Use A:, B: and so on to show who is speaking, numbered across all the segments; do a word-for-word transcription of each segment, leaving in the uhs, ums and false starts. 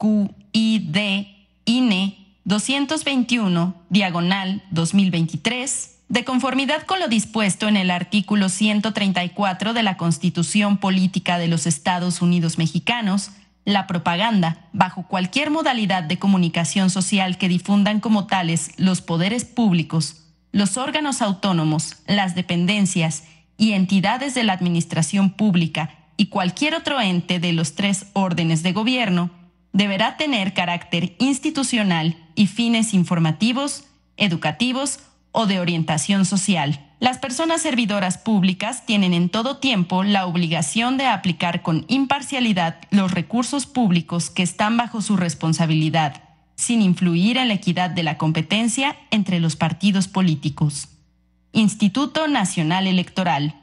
A: Q I D I N E doscientos veintiuno, diagonal dos mil veintitrés, de conformidad con lo dispuesto en el artículo ciento treinta y cuatro de la Constitución Política de los Estados Unidos Mexicanos, la propaganda, bajo cualquier modalidad de comunicación social que difundan como tales los poderes públicos, los órganos autónomos, las dependencias y entidades de la administración pública y cualquier otro ente de los tres órdenes de gobierno, deberá tener carácter institucional y fines informativos, educativos o de orientación social. Las personas servidoras públicas tienen en todo tiempo la obligación de aplicar con imparcialidad los recursos públicos que están bajo su responsabilidad, sin influir en la equidad de la competencia entre los partidos políticos. Instituto Nacional Electoral.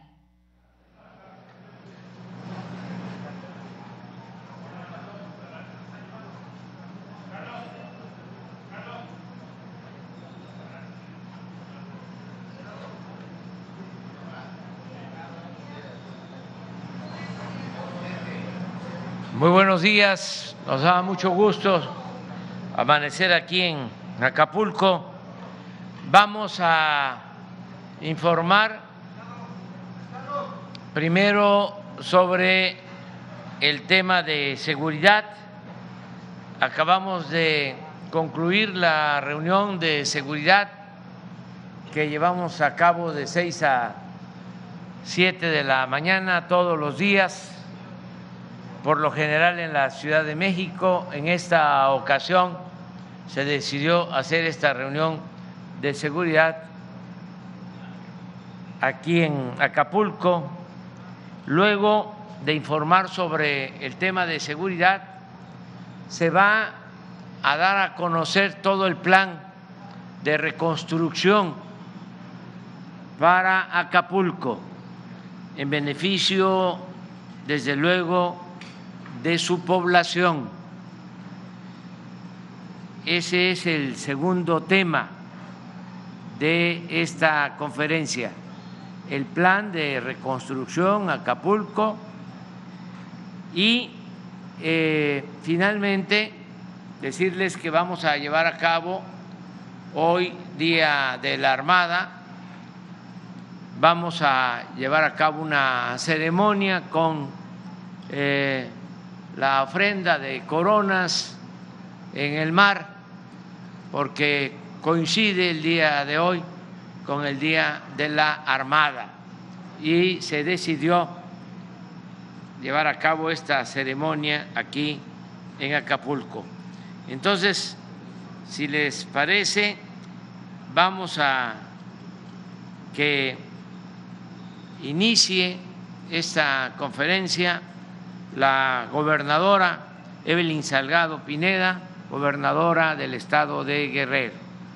B: Muy buenos días, nos da mucho gusto amanecer aquí en Acapulco. Vamos a informar primero sobre el tema de seguridad. Acabamos de concluir la reunión de seguridad que llevamos a cabo de seis a siete de la mañana todos los días, por lo general en la Ciudad de México. En esta ocasión se decidió hacer esta reunión de seguridad aquí en Acapulco. Luego de informar sobre el tema de seguridad, se va a dar a conocer todo el plan de reconstrucción para Acapulco, en beneficio, desde luego, de su población. Ese es el segundo tema de esta conferencia, el plan de reconstrucción Acapulco. Y eh, finalmente decirles que vamos a llevar a cabo hoy, Día de la Armada, vamos a llevar a cabo una ceremonia con eh, la ofrenda de coronas en el mar, porque coincide el día de hoy con el Día de la Armada y se decidió llevar a cabo esta ceremonia aquí en Acapulco. Entonces, si les parece, vamos a que inicie esta conferencia la gobernadora Evelyn Salgado Pineda, gobernadora del estado de Guerrero.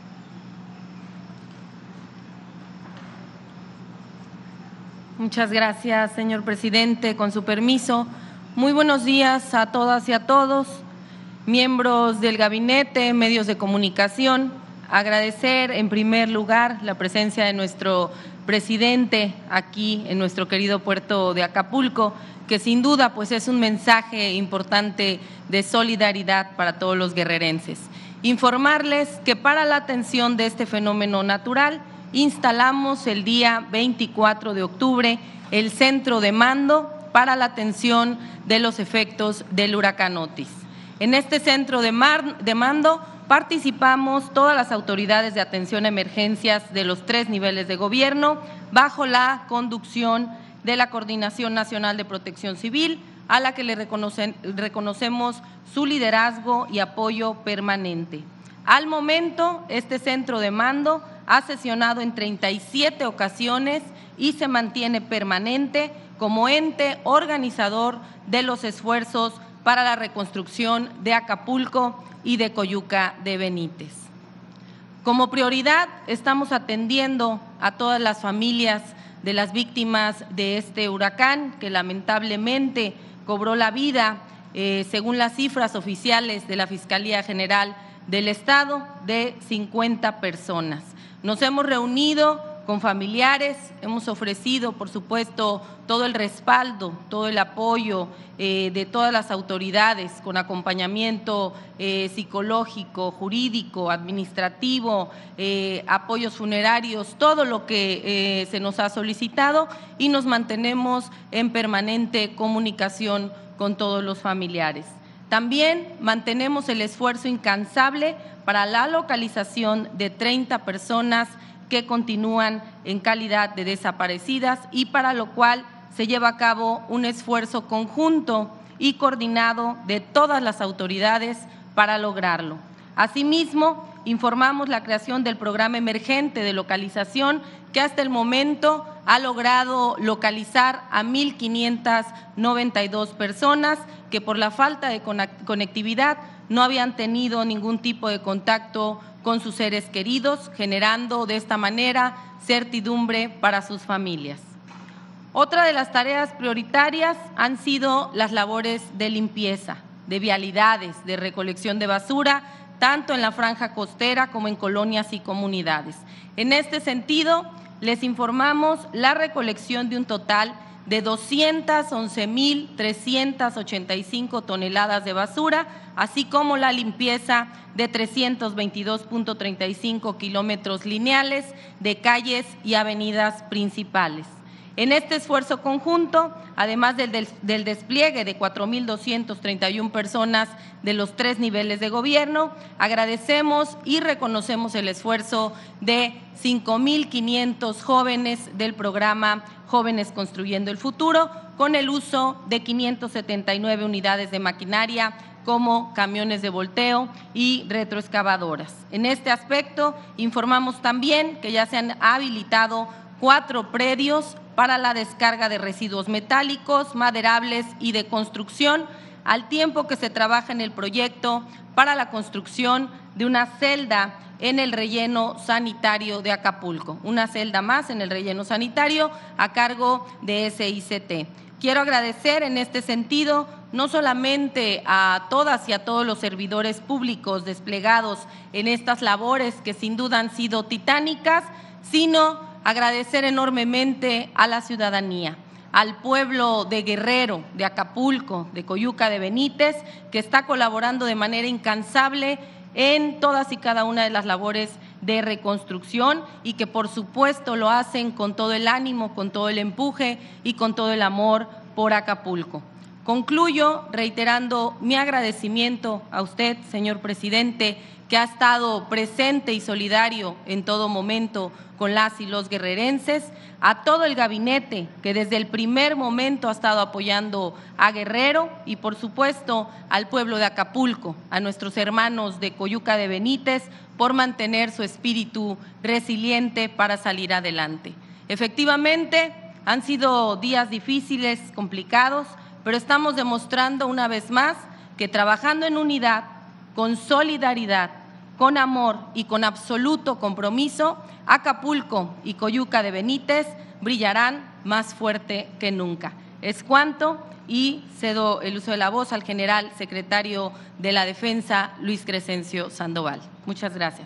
C: Muchas gracias, señor presidente. Con su permiso, muy buenos días a todas y a todos, miembros del gabinete, medios de comunicación. Agradecer en primer lugar la presencia de nuestro presidente aquí en nuestro querido puerto de Acapulco, que sin duda pues es un mensaje importante de solidaridad para todos los guerrerenses. Informarles que para la atención de este fenómeno natural instalamos el día veinticuatro de octubre el centro de mando para la atención de los efectos del huracán Otis. En este centro de, mar, de mando participamos todas las autoridades de atención a emergencias de los tres niveles de gobierno bajo la conducción de la Coordinación Nacional de Protección Civil, a la que le reconocen, reconocemos su liderazgo y apoyo permanente. Al momento, este centro de mando ha sesionado en treinta y siete ocasiones y se mantiene permanente como ente organizador de los esfuerzos para la reconstrucción de Acapulco y de Coyuca de Benítez. Como prioridad, estamos atendiendo a todas las familias de las víctimas de este huracán que lamentablemente cobró la vida, eh, según las cifras oficiales de la Fiscalía General del Estado, de cincuenta personas. Nos hemos reunido con familiares. Hemos ofrecido, por supuesto, todo el respaldo, todo el apoyo eh, de todas las autoridades con acompañamiento eh, psicológico, jurídico, administrativo, eh, apoyos funerarios, todo lo que eh, se nos ha solicitado, y nos mantenemos en permanente comunicación con todos los familiares. También mantenemos el esfuerzo incansable para la localización de treinta personas que continúan en calidad de desaparecidas, y para lo cual se lleva a cabo un esfuerzo conjunto y coordinado de todas las autoridades para lograrlo. Asimismo, informamos la creación del programa emergente de localización, que hasta el momento ha logrado localizar a mil quinientas noventa y dos personas que por la falta de conectividad no habían tenido ningún tipo de contacto con sus seres queridos, generando de esta manera certidumbre para sus familias. Otra de las tareas prioritarias han sido las labores de limpieza, de vialidades, de recolección de basura, tanto en la franja costera como en colonias y comunidades. En este sentido, les informamos la recolección de un total de doscientas once mil trescientas ochenta y cinco toneladas de basura, así como la limpieza de trescientos veintidós punto treinta y cinco kilómetros lineales de calles y avenidas principales. En este esfuerzo conjunto, además del, del, del despliegue de cuatro mil doscientas treinta y una personas de los tres niveles de gobierno, agradecemos y reconocemos el esfuerzo de cinco mil quinientos jóvenes del programa Jóvenes Construyendo el Futuro, con el uso de quinientas setenta y nueve unidades de maquinaria como camiones de volteo y retroexcavadoras. En este aspecto, informamos también que ya se han habilitado cuatro predios para la descarga de residuos metálicos, maderables y de construcción, al tiempo que se trabaja en el proyecto para la construcción de una celda en el relleno sanitario de Acapulco, una celda más en el relleno sanitario a cargo de S I C T. Quiero agradecer en este sentido no solamente a todas y a todos los servidores públicos desplegados en estas labores que sin duda han sido titánicas, sino agradecer enormemente a la ciudadanía, al pueblo de Guerrero, de Acapulco, de Coyuca de Benítez, que está colaborando de manera incansable en todas y cada una de las labores de reconstrucción, y que por supuesto lo hacen con todo el ánimo, con todo el empuje y con todo el amor por Acapulco. Concluyo reiterando mi agradecimiento a usted, señor presidente, que ha estado presente y solidario en todo momento con las y los guerrerenses, a todo el gabinete que desde el primer momento ha estado apoyando a Guerrero, y por supuesto al pueblo de Acapulco, a nuestros hermanos de Coyuca de Benítez, por mantener su espíritu resiliente para salir adelante. Efectivamente, han sido días difíciles, complicados, pero estamos demostrando una vez más que trabajando en unidad, con solidaridad, con amor y con absoluto compromiso, Acapulco y Coyuca de Benítez brillarán más fuerte que nunca. Es cuanto, y cedo el uso de la voz al general secretario de la Defensa, Luis Crescencio Sandoval. Muchas gracias.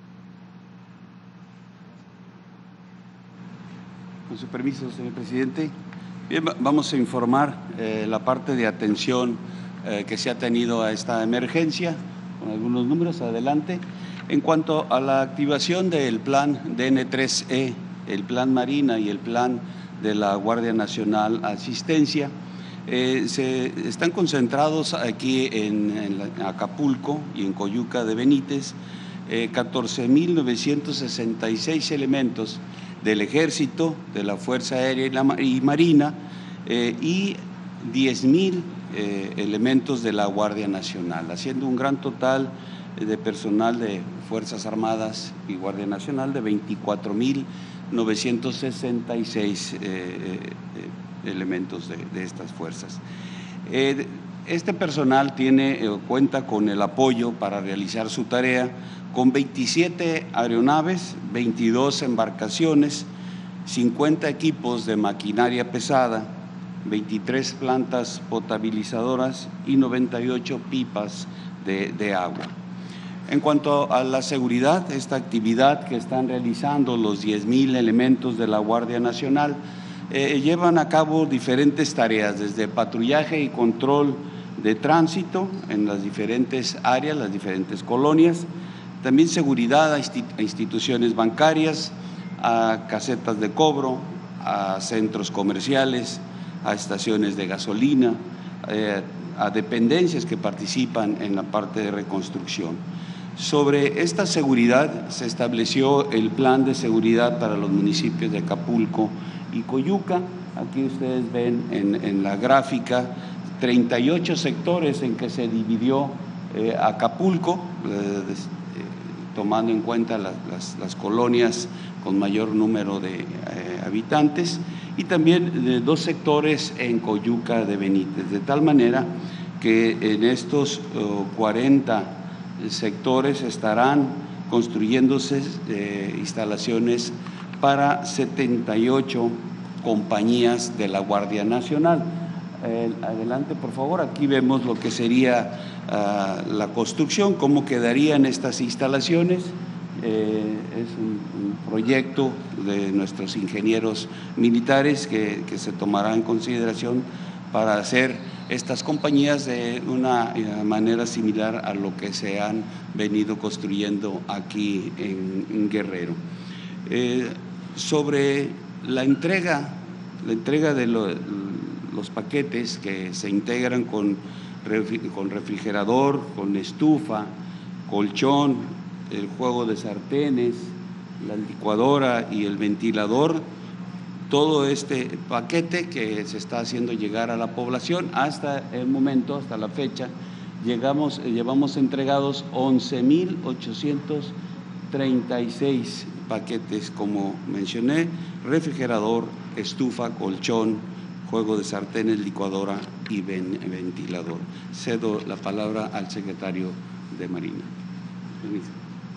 D: Con su permiso, señor presidente. Bien, vamos a informar eh, la parte de atención eh, que se ha tenido a esta emergencia, con algunos números. Adelante. En cuanto a la activación del plan D N tres E, el plan Marina y el plan de la Guardia Nacional Asistencia, eh, se están concentrados aquí en, en Acapulco y en Coyuca de Benítez eh, catorce mil novecientos sesenta y seis elementos del Ejército, de la Fuerza Aérea y, la, y Marina eh, y diez mil eh, elementos de la Guardia Nacional, haciendo un gran total de personal de Fuerzas Armadas y Guardia Nacional de veinticuatro mil novecientos sesenta y seis eh, eh, elementos de, de estas fuerzas. Eh, este personal tiene eh, cuenta con el apoyo para realizar su tarea con veintisiete aeronaves, veintidós embarcaciones, cincuenta equipos de maquinaria pesada, veintitrés plantas potabilizadoras y noventa y ocho pipas de, de agua. En cuanto a la seguridad, esta actividad que están realizando los diez mil elementos de la Guardia Nacional eh, llevan a cabo diferentes tareas, desde patrullaje y control de tránsito en las diferentes áreas, las diferentes colonias, también seguridad a instituciones bancarias, a casetas de cobro, a centros comerciales, a estaciones de gasolina, eh, a dependencias que participan en la parte de reconstrucción. Sobre esta seguridad se estableció el plan de seguridad para los municipios de Acapulco y Coyuca. Aquí ustedes ven en, en la gráfica treinta y ocho sectores en que se dividió eh, Acapulco, eh, eh, tomando en cuenta las, las, las colonias con mayor número de eh, habitantes, y también de dos sectores en Coyuca de Benítez, de tal manera que en estos uh, cuarenta sectores estarán construyéndose eh, instalaciones para setenta y ocho compañías de la Guardia Nacional. Eh, adelante, por favor. Aquí vemos lo que sería uh, la construcción, cómo quedarían estas instalaciones. Eh, es un, un proyecto de nuestros ingenieros militares que, que se tomará en consideración para hacer estas compañías de una manera similar a lo que se han venido construyendo aquí en, en Guerrero. Eh, sobre la entrega, la entrega de lo, los paquetes que se integran con, con refrigerador, con estufa, colchón, el juego de sartenes, la licuadora y el ventilador, todo este paquete que se está haciendo llegar a la población. Hasta el momento, hasta la fecha, llegamos, llevamos entregados once mil ochocientos treinta y seis paquetes, como mencioné: refrigerador, estufa, colchón, juego de sartenes, licuadora y ven, ventilador. Cedo la palabra al secretario de Marina. Permiso.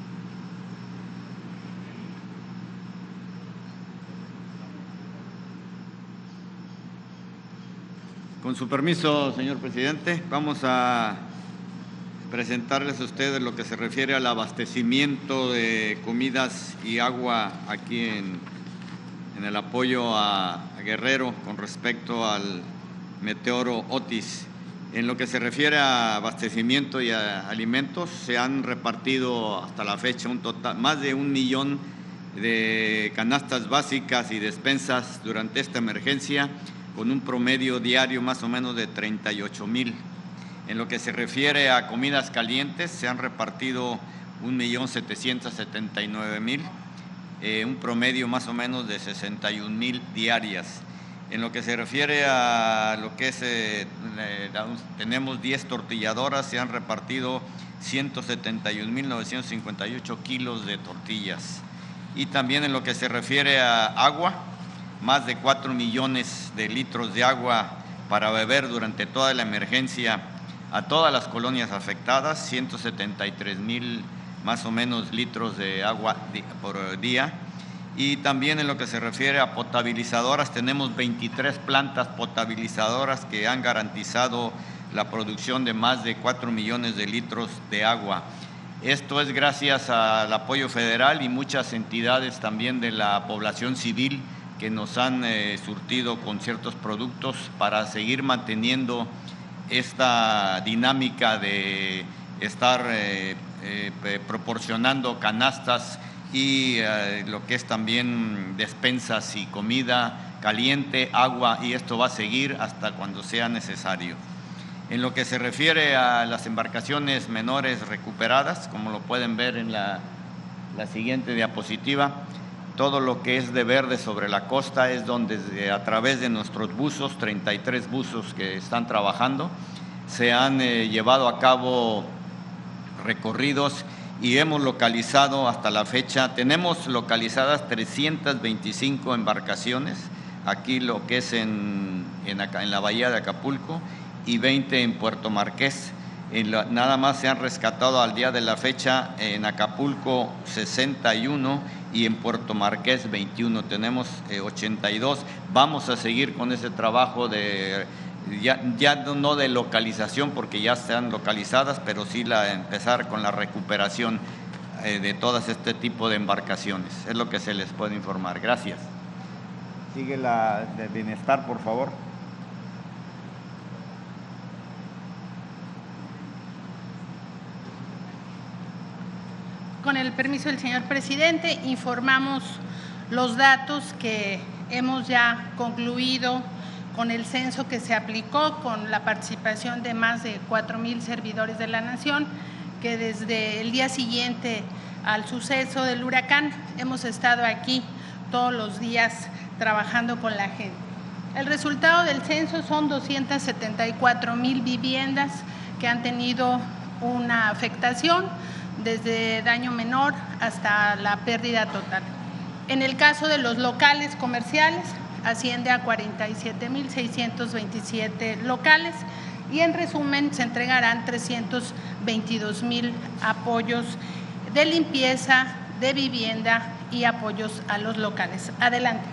E: Con su permiso, señor presidente, vamos a presentarles a ustedes lo que se refiere al abastecimiento de comidas y agua aquí en, en el apoyo a, a Guerrero con respecto al meteoro Otis. En lo que se refiere a abastecimiento y a alimentos, se han repartido hasta la fecha un total, más de un millón de canastas básicas y despensas durante esta emergencia, con un promedio diario más o menos de treinta y ocho mil. En lo que se refiere a comidas calientes, se han repartido un millón setecientos setenta y nueve mil, eh, un promedio más o menos de sesenta y un mil diarias. En lo que se refiere a lo que es, eh, eh, tenemos diez tortilladoras, se han repartido ciento setenta y un mil novecientos cincuenta y ocho kilos de tortillas. Y también en lo que se refiere a agua, más de cuatro millones de litros de agua para beber durante toda la emergencia a todas las colonias afectadas, ciento setenta y tres mil más o menos litros de agua por día. Y también en lo que se refiere a potabilizadoras, tenemos veintitrés plantas potabilizadoras que han garantizado la producción de más de cuatro millones de litros de agua. Esto es gracias al apoyo federal y muchas entidades también de la población civil que nos han eh, surtido con ciertos productos para seguir manteniendo esta dinámica de estar eh, eh, proporcionando canastas y eh, lo que es también despensas y comida caliente, agua, y esto va a seguir hasta cuando sea necesario. En lo que se refiere a las embarcaciones menores recuperadas, como lo pueden ver en la, la siguiente diapositiva, todo lo que es de verde sobre la costa es donde a través de nuestros buzos, treinta y tres buzos que están trabajando, se han eh, llevado a cabo recorridos y hemos localizado hasta la fecha, tenemos localizadas trescientas veinticinco embarcaciones, aquí lo que es en, en, acá, en la bahía de Acapulco, y veinte en Puerto Marqués. En la, nada más se han rescatado al día de la fecha en Acapulco sesenta y uno y en Puerto Marqués veintiuno, tenemos eh, ochenta y dos. Vamos a seguir con ese trabajo de ya, ya no de localización porque ya están localizadas, pero sí la, empezar con la recuperación eh, de todas este tipo de embarcaciones. Es lo que se les puede informar. Gracias. Sigue la de bienestar, por favor.
F: Con el permiso del señor presidente, informamos los datos que hemos ya concluido con el censo que se aplicó, con la participación de más de cuatro mil servidores de la Nación, que desde el día siguiente al suceso del huracán hemos estado aquí todos los días trabajando con la gente. El resultado del censo son doscientas setenta y cuatro mil viviendas que han tenido una afectación, desde daño menor hasta la pérdida total. En el caso de los locales comerciales, asciende a cuarenta y siete mil seiscientos veintisiete locales y en resumen se entregarán trescientos veintidós mil apoyos de limpieza, de vivienda y apoyos a los locales. Adelante.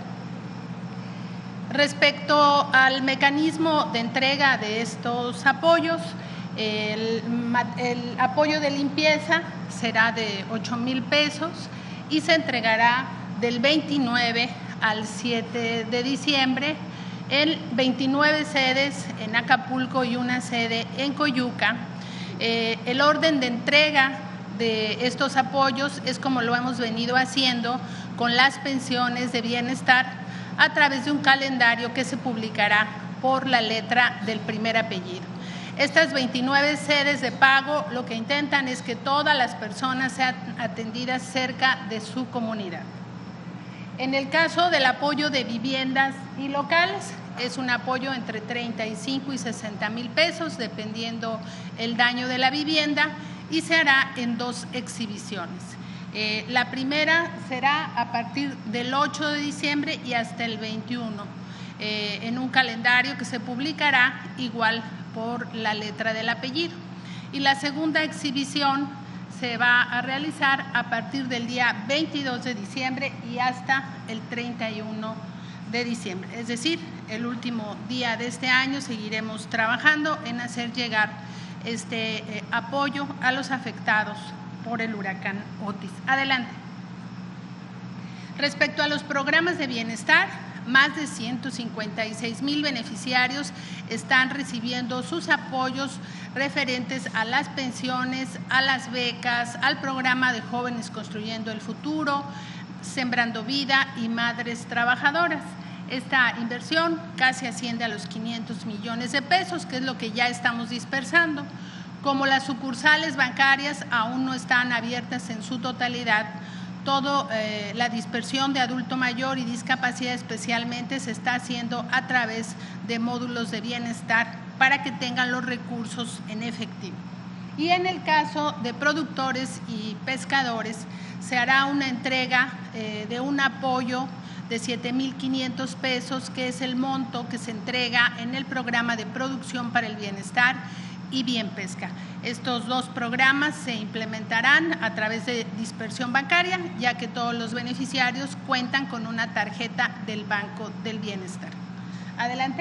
F: Respecto al mecanismo de entrega de estos apoyos, El, el apoyo de limpieza será de ocho mil pesos y se entregará del veintinueve al siete de diciembre en veintinueve sedes en Acapulco y una sede en Coyuca. Eh, el orden de entrega de estos apoyos es como lo hemos venido haciendo con las pensiones de bienestar a través de un calendario que se publicará por la letra del primer apellido. Estas veintinueve sedes de pago lo que intentan es que todas las personas sean atendidas cerca de su comunidad. En el caso del apoyo de viviendas y locales, es un apoyo entre treinta y cinco y sesenta mil pesos, dependiendo el daño de la vivienda, y se hará en dos exhibiciones. Eh, la primera será a partir del ocho de diciembre y hasta el veintiuno, eh, en un calendario que se publicará igual por la letra del apellido. Y la segunda exhibición se va a realizar a partir del día veintidós de diciembre y hasta el treinta y uno de diciembre. Es decir, el último día de este año seguiremos trabajando en hacer llegar este eh, apoyo a los afectados por el huracán Otis. Adelante. Respecto a los programas de bienestar, más de ciento cincuenta y seis mil beneficiarios están recibiendo sus apoyos referentes a las pensiones, a las becas, al programa de Jóvenes Construyendo el Futuro, Sembrando Vida y Madres Trabajadoras. Esta inversión casi asciende a los quinientos millones de pesos, que es lo que ya estamos dispersando. Como las sucursales bancarias aún no están abiertas en su totalidad, Todo eh, la dispersión de adulto mayor y discapacidad especialmente se está haciendo a través de módulos de bienestar para que tengan los recursos en efectivo. Y en el caso de productores y pescadores se hará una entrega eh, de un apoyo de siete mil quinientos pesos, que es el monto que se entrega en el programa de producción para el bienestar y Bien Pesca. Estos dos programas se implementarán a través de dispersión bancaria, ya que todos los beneficiarios cuentan con una tarjeta del Banco del Bienestar. Adelante.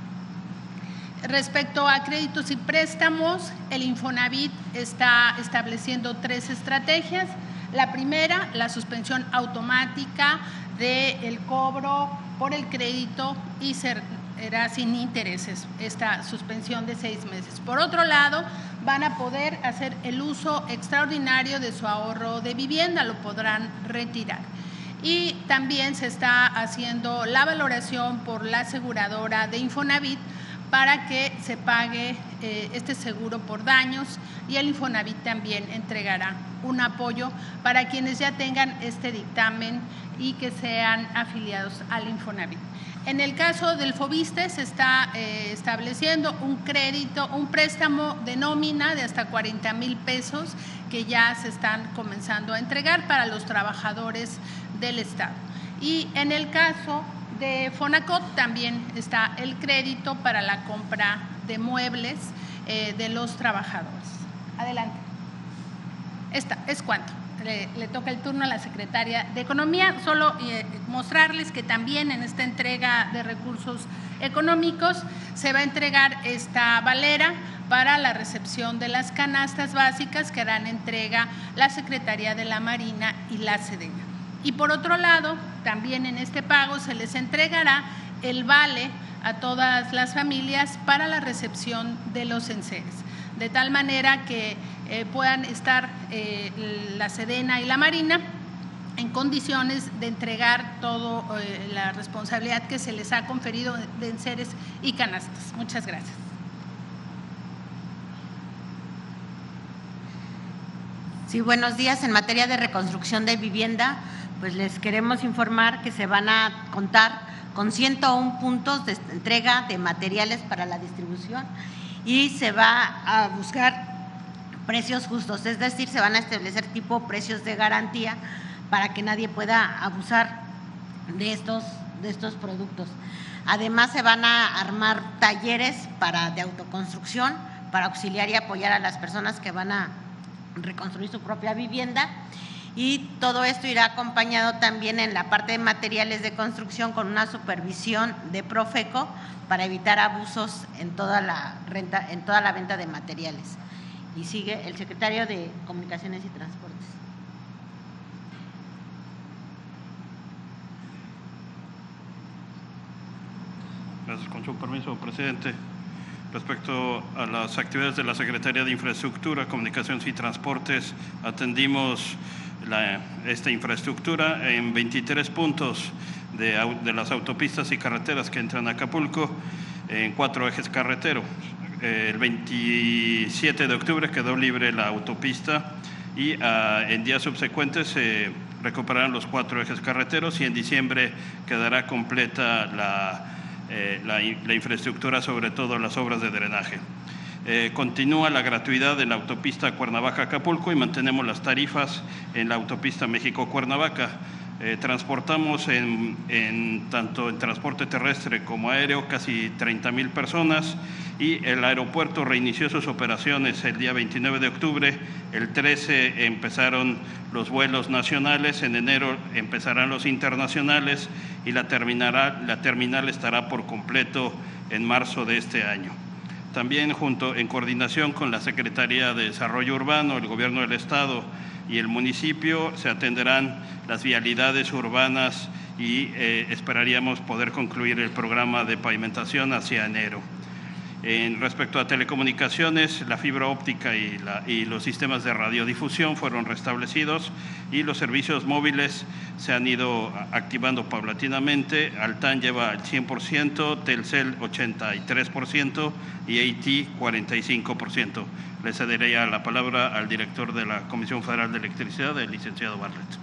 F: Respecto a créditos y préstamos, el Infonavit está estableciendo tres estrategias. La primera, la suspensión automática del cobro por el crédito y ser era sin intereses, esta suspensión de seis meses. Por otro lado, van a poder hacer el uso extraordinario de su ahorro de vivienda, lo podrán retirar. Y también se está haciendo la valoración por la aseguradora de Infonavit para que se pague eh, este seguro por daños, y el Infonavit también entregará un apoyo para quienes ya tengan este dictamen y que sean afiliados al Infonavit. En el caso del Fobiste se está eh, estableciendo un crédito, un préstamo de nómina de hasta cuarenta mil pesos que ya se están comenzando a entregar para los trabajadores del Estado. Y en el caso de Fonacot también está el crédito para la compra de muebles eh, de los trabajadores. Adelante. Esta, es cuanto. Le, le toca el turno a la secretaria de Economía. Solo eh, mostrarles que también en esta entrega de recursos económicos se va a entregar esta valera para la recepción de las canastas básicas que harán entrega la Secretaría de la Marina y la Sedena. Y por otro lado, también en este pago se les entregará el vale a todas las familias para la recepción de los enseres, de tal manera que eh, puedan estar eh, la Sedena y la Marina en condiciones de entregar toda eh, la responsabilidad que se les ha conferido de enseres y canastas. Muchas gracias.
G: Sí, buenos días. En materia de reconstrucción de vivienda, pues les queremos informar que se van a contar con ciento uno puntos de entrega de materiales para la distribución y se va a buscar precios justos, es decir, se van a establecer tipo precios de garantía para que nadie pueda abusar de estos, de estos productos. Además, se van a armar talleres para, de autoconstrucción para auxiliar y apoyar a las personas que van a reconstruir su propia vivienda, y todo esto irá acompañado también en la parte de materiales de construcción con una supervisión de Profeco para evitar abusos en toda la renta, en toda la venta de materiales. Y sigue el secretario de Comunicaciones y Transportes.
H: Gracias. Con su permiso, presidente. Respecto a las actividades de la Secretaría de Infraestructura, Comunicaciones y Transportes, atendimos la, esta infraestructura en veintitrés puntos de, de las autopistas y carreteras que entran a Acapulco, en cuatro ejes carreteros. El veintisiete de octubre quedó libre la autopista y uh, en días subsecuentes se recuperarán los cuatro ejes carreteros y en diciembre quedará completa la Eh, la, la infraestructura, sobre todo las obras de drenaje. Eh, continúa la gratuidad de la autopista Cuernavaca-Acapulco y mantenemos las tarifas en la autopista México-Cuernavaca. Eh, transportamos en, en tanto en transporte terrestre como aéreo casi treinta mil personas y el aeropuerto reinició sus operaciones el día veintinueve de octubre, el trece empezaron los vuelos nacionales, en enero empezarán los internacionales y la, terminará, la terminal estará por completo en marzo de este año. También junto en coordinación con la Secretaría de Desarrollo Urbano, el Gobierno del Estado y el municipio se atenderán las vialidades urbanas y eh, esperaríamos poder concluir el programa de pavimentación hacia enero. En respecto a telecomunicaciones, la fibra óptica y, la, y los sistemas de radiodifusión fueron restablecidos y los servicios móviles se han ido activando paulatinamente. Altán lleva el cien por ciento, Telcel ochenta y tres por ciento y A T E cuarenta y cinco por ciento. Le cederé ya la palabra al director de la Comisión Federal de Electricidad, el licenciado Bartlett.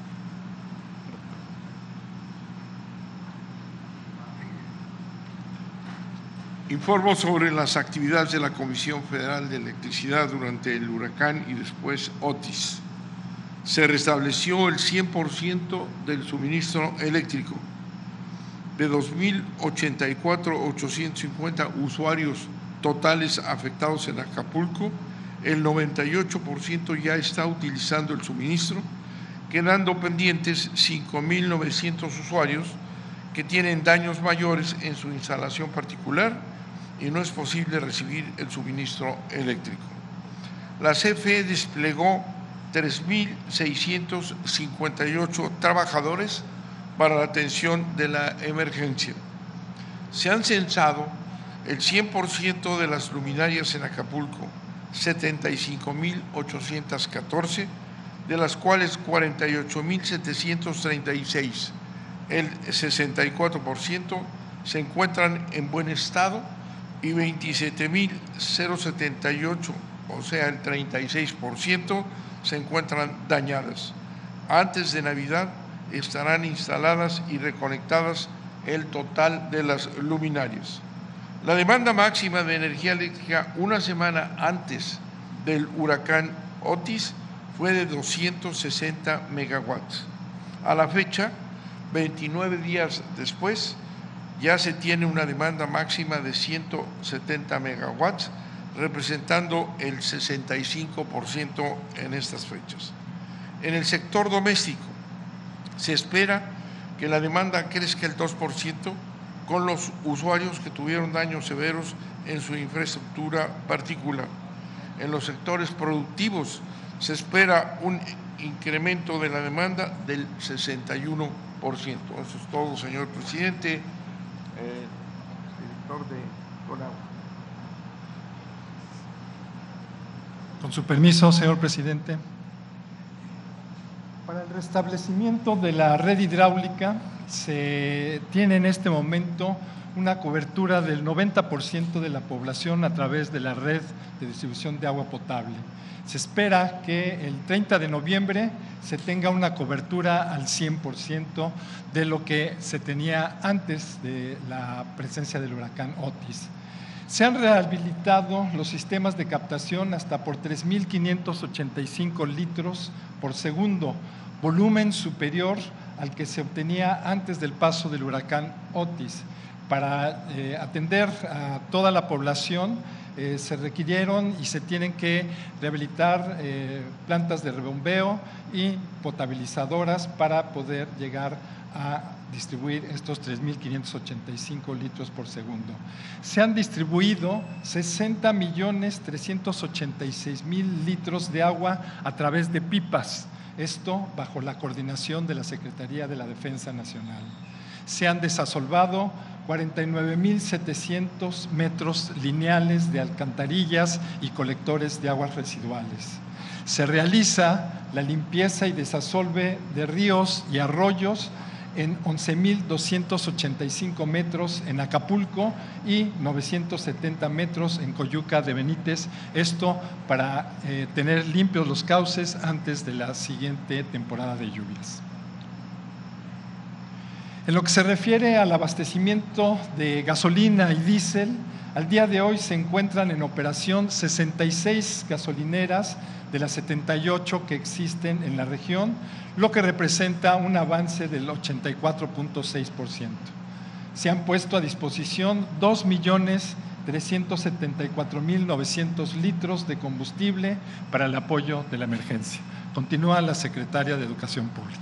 I: Informo sobre las actividades de la Comisión Federal de Electricidad durante el huracán y después Otis. Se restableció el cien por ciento del suministro eléctrico. De dos mil ochenta y cuatro mil ochocientos cincuenta usuarios totales afectados en Acapulco, el noventa y ocho por ciento ya está utilizando el suministro, quedando pendientes cinco mil novecientos usuarios que tienen daños mayores en su instalación particular y no es posible recibir el suministro eléctrico. La C F E desplegó tres mil seiscientos cincuenta y ocho trabajadores para la atención de la emergencia. Se han censado el cien por ciento de las luminarias en Acapulco, setenta y cinco mil ochocientos catorce, de las cuales cuarenta y ocho mil setecientos treinta y seis, el sesenta y cuatro por ciento, se encuentran en buen estado y veintisiete mil setenta y ocho, o sea, el treinta y seis por ciento, se encuentran dañadas. Antes de Navidad estarán instaladas y reconectadas el total de las luminarias. La demanda máxima de energía eléctrica una semana antes del huracán Otis fue de doscientos sesenta megawatts. A la fecha, veintinueve días después, ya se tiene una demanda máxima de ciento setenta megawatts, representando el sesenta y cinco por ciento en estas fechas. En el sector doméstico se espera que la demanda crezca el dos por ciento con los usuarios que tuvieron daños severos en su infraestructura particular. En los sectores productivos se espera un incremento de la demanda del sesenta y uno por ciento. Eso es todo, señor presidente. Eh, director de CONAGUA.
J: Con su permiso, señor presidente. Para el restablecimiento de la red hidráulica se tiene en este momento una cobertura del noventa por ciento de la población a través de la red de distribución de agua potable. Se espera que el treinta de noviembre se tenga una cobertura al cien por ciento de lo que se tenía antes de la presencia del huracán Otis. Se han rehabilitado los sistemas de captación hasta por tres mil quinientos ochenta y cinco litros por segundo, volumen superior al que se obtenía antes del paso del huracán Otis. Para eh, atender a toda la población eh, se requirieron y se tienen que rehabilitar eh, plantas de rebombeo y potabilizadoras para poder llegar a distribuir estos tres mil quinientos ochenta y cinco litros por segundo. Se han distribuido sesenta millones trescientos ochenta y seis mil litros de agua a través de pipas, esto bajo la coordinación de la Secretaría de la Defensa Nacional. Se han desasolvado cuarenta y nueve mil setecientos metros lineales de alcantarillas y colectores de aguas residuales. Se realiza la limpieza y desasolve de ríos y arroyos en once mil doscientos ochenta y cinco metros en Acapulco y novecientos setenta metros en Coyuca de Benítez, esto para eh, tener limpios los cauces antes de la siguiente temporada de lluvias. En lo que se refiere al abastecimiento de gasolina y diésel, al día de hoy se encuentran en operación sesenta y seis gasolineras de las setenta y ocho que existen en la región, lo que representa un avance del ochenta y cuatro punto seis por ciento. Se han puesto a disposición dos millones trescientos setenta y cuatro mil novecientos litros de combustible para el apoyo de la emergencia. Continúa la secretaria de Educación Pública.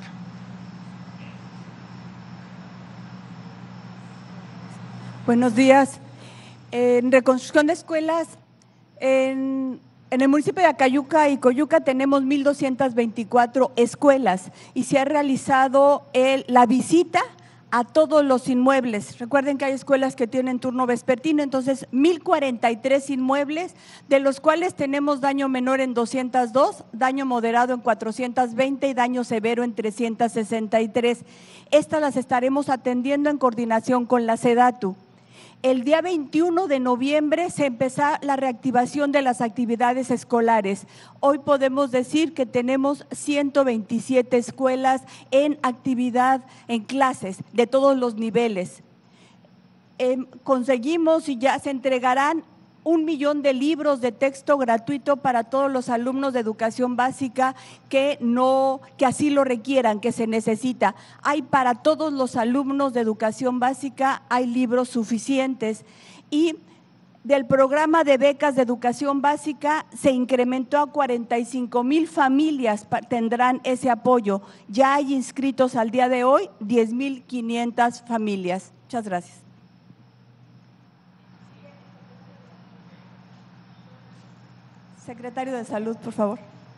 K: Buenos días. En reconstrucción de escuelas, en, en el municipio de Acayuca y Coyuca tenemos mil doscientas veinticuatro escuelas y se ha realizado el, la visita a todos los inmuebles. Recuerden que hay escuelas que tienen turno vespertino, entonces mil cuarenta y tres inmuebles, de los cuales tenemos daño menor en doscientos dos, daño moderado en cuatrocientos veinte y daño severo en trescientos sesenta y tres. Estas las estaremos atendiendo en coordinación con la SEDATU. El día veintiuno de noviembre se empezó la reactivación de las actividades escolares. Hoy podemos decir que tenemos ciento veintisiete escuelas en actividad, en clases de todos los niveles. Eh, conseguimos y ya se entregarán un millón de libros de texto gratuito para todos los alumnos de educación básica que no, que así lo requieran, que se necesita. Hay para todos los alumnos de educación básica, hay libros suficientes. Y del programa de becas de educación básica se incrementó a cuarenta y cinco mil familias, tendrán ese apoyo. Ya hay inscritos al día de hoy diez mil quinientas familias. Muchas gracias. Secretario de Salud, por favor.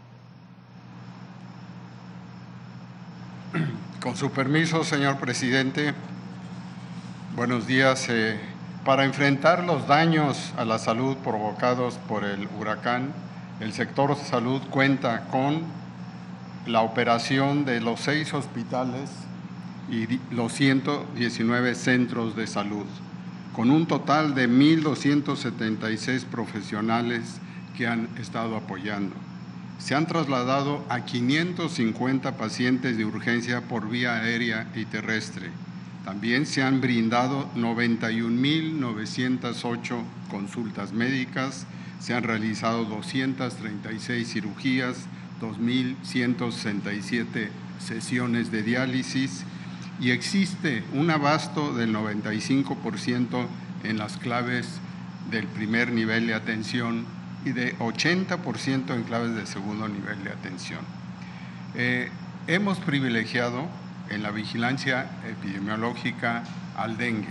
L: Con su permiso, señor presidente, buenos días. Eh, para enfrentar los daños a la salud provocados por el huracán, el sector salud cuenta con la operación de los seis hospitales y los ciento diecinueve centros de salud, con un total de mil doscientos setenta y seis profesionales que han estado apoyando. Se han trasladado a quinientos cincuenta pacientes de urgencia por vía aérea y terrestre. También se han brindado noventa y un mil novecientas ocho consultas médicas, se han realizado doscientas treinta y seis cirugías, dos mil ciento sesenta y siete sesiones de diálisis y existe un abasto del noventa y cinco por ciento en las claves del primer nivel de atención y de ochenta por ciento en claves de segundo nivel de atención. Eh, hemos privilegiado en la vigilancia epidemiológica al dengue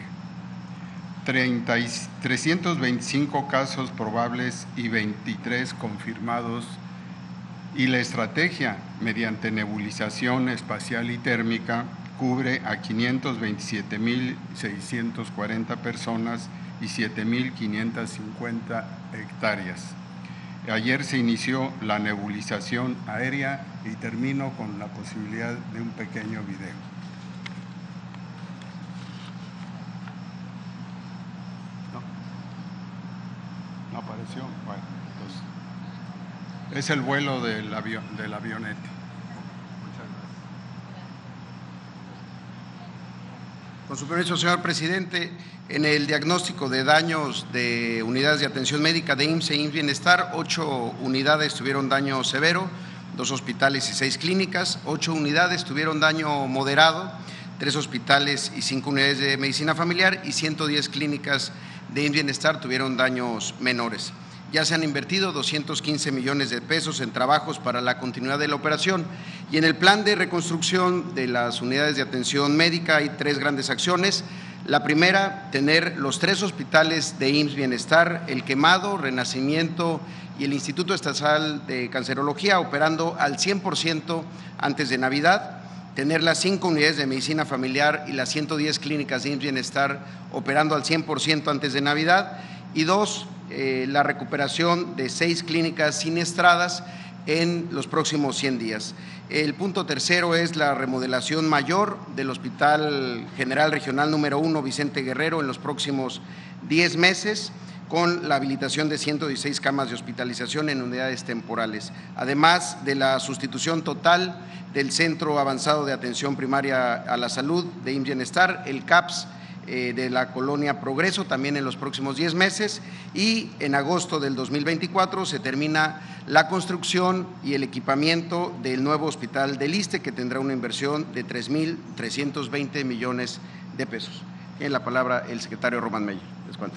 L: trescientos veinticinco casos probables y veintitrés confirmados, y la estrategia mediante nebulización espacial y térmica cubre a quinientos veintisiete mil seiscientos cuarenta personas y siete mil quinientas cincuenta hectáreas. Ayer se inició la nebulización aérea y termino con la posibilidad de un pequeño video. ¿No, ¿No apareció? Bueno, entonces, es el vuelo del, avión, del avionete. Muchas gracias.
M: Con su permiso, señor presidente, en el diagnóstico de daños de unidades de atención médica de I M S S e I M S S Bienestar, ocho unidades tuvieron daño severo, dos hospitales y seis clínicas, ocho unidades tuvieron daño moderado, tres hospitales y cinco unidades de medicina familiar, y ciento diez clínicas de I M S S Bienestar tuvieron daños menores. Ya se han invertido doscientos quince millones de pesos en trabajos para la continuidad de la operación, y en el plan de reconstrucción de las unidades de atención médica hay tres grandes acciones. La primera, tener los tres hospitales de I M S S Bienestar, El Quemado, Renacimiento y el Instituto Estatal de Cancerología operando al cien por ciento antes de Navidad, tener las cinco unidades de medicina familiar y las ciento diez clínicas de I M S S Bienestar operando al cien por ciento antes de Navidad, y dos, eh, la recuperación de seis clínicas siniestradas en los próximos cien días. El punto tercero es la remodelación mayor del Hospital General Regional número uno Vicente Guerrero en los próximos diez meses, con la habilitación de ciento dieciséis camas de hospitalización en unidades temporales, además de la sustitución total del Centro Avanzado de Atención Primaria a la Salud de I M S S Bienestar, el C A P S, eh, de la colonia Progreso, también en los próximos diez meses, y en agosto del dos mil veinticuatro se termina la construcción y el equipamiento del nuevo hospital del ISSSTE, que tendrá una inversión de tres mil trescientos veinte millones de pesos. Tiene la palabra el secretario Román Meyer. Les cuento.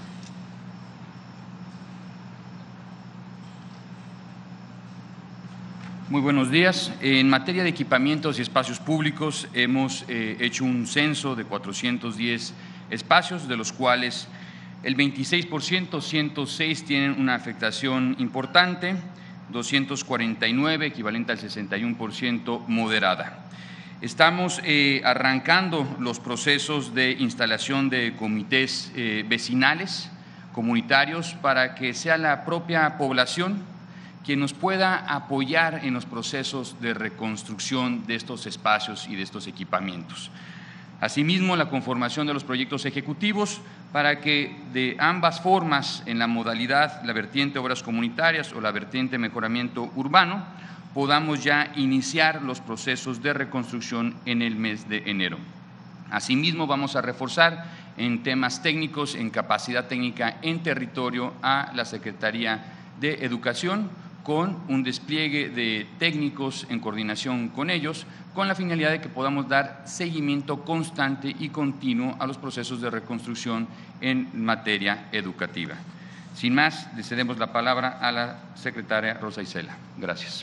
N: Muy buenos días. En materia de equipamientos y espacios públicos, hemos eh, hecho un censo de cuatrocientos diez espacios, de los cuales el veintiséis por ciento, ciento seis, tienen una afectación importante, doscientos cuarenta y nueve, equivalente al sesenta y uno por ciento, moderada. Estamos eh, arrancando los procesos de instalación de comités eh, vecinales, comunitarios, para que sea la propia población quien nos pueda apoyar en los procesos de reconstrucción de estos espacios y de estos equipamientos. Asimismo, la conformación de los proyectos ejecutivos para que de ambas formas, en la modalidad, la vertiente obras comunitarias o la vertiente mejoramiento urbano, podamos ya iniciar los procesos de reconstrucción en el mes de enero. Asimismo, vamos a reforzar en temas técnicos, en capacidad técnica en territorio a la Secretaría de Educación, con un despliegue de técnicos en coordinación con ellos, con la finalidad de que podamos dar seguimiento constante y continuo a los procesos de reconstrucción en materia educativa. Sin más, le cedemos la palabra a la secretaria Rosa Isela. Gracias.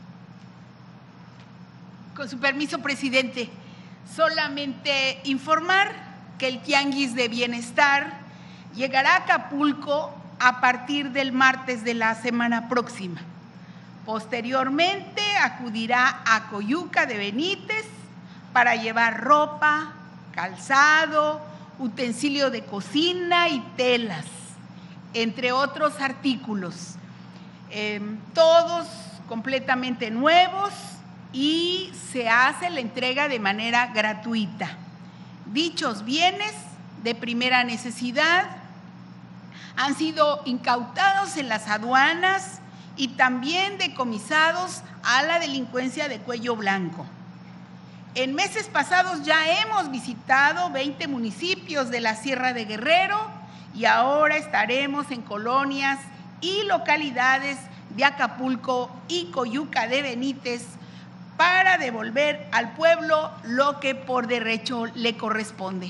O: Con su permiso, presidente, solamente informar que el Tianguis de Bienestar llegará a Acapulco a partir del martes de la semana próxima. Posteriormente acudirá a Coyuca de Benítez para llevar ropa, calzado, utensilio de cocina y telas, entre otros artículos, eh, todos completamente nuevos, y se hace la entrega de manera gratuita. Dichos bienes de primera necesidad han sido incautados en las aduanas y también decomisados a la delincuencia de cuello blanco. En meses pasados ya hemos visitado veinte municipios de la Sierra de Guerrero y ahora estaremos en colonias y localidades de Acapulco y Coyuca de Benítez para devolver al pueblo lo que por derecho le corresponde.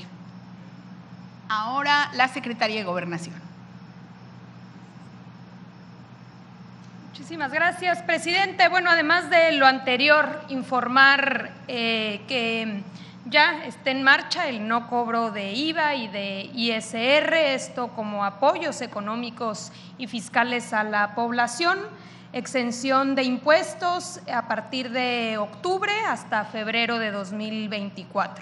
O: Ahora la Secretaría de Gobernación.
P: Muchísimas gracias, presidente. Bueno, además de lo anterior, informar eh, que ya está en marcha el no cobro de I V A y de I S R, esto como apoyos económicos y fiscales a la población, exención de impuestos a partir de octubre hasta febrero de dos mil veinticuatro.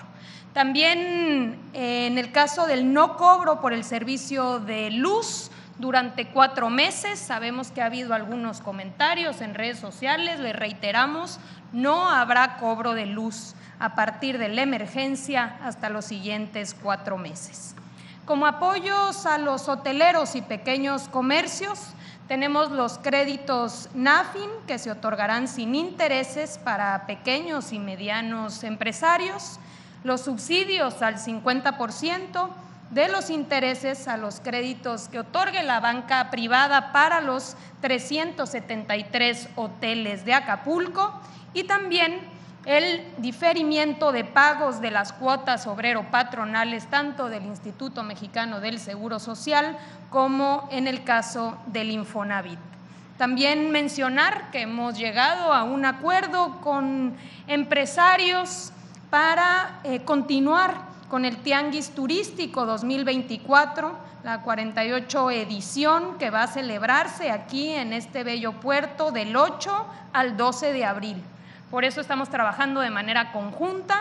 P: También eh, en el caso del no cobro por el servicio de luz durante cuatro meses, sabemos que ha habido algunos comentarios en redes sociales, le reiteramos, no habrá cobro de luz a partir de la emergencia hasta los siguientes cuatro meses. Como apoyos a los hoteleros y pequeños comercios, tenemos los créditos NAFIN que se otorgarán sin intereses para pequeños y medianos empresarios, los subsidios al cincuenta por ciento de los intereses a los créditos que otorgue la banca privada para los trescientos setenta y tres hoteles de Acapulco y también el diferimiento de pagos de las cuotas obrero-patronales tanto del Instituto Mexicano del Seguro Social como en el caso del Infonavit. También mencionar que hemos llegado a un acuerdo con empresarios para eh, continuar con el Tianguis Turístico dos mil veinticuatro, la cuarenta y ocho edición que va a celebrarse aquí en este bello puerto del ocho al doce de abril. Por eso estamos trabajando de manera conjunta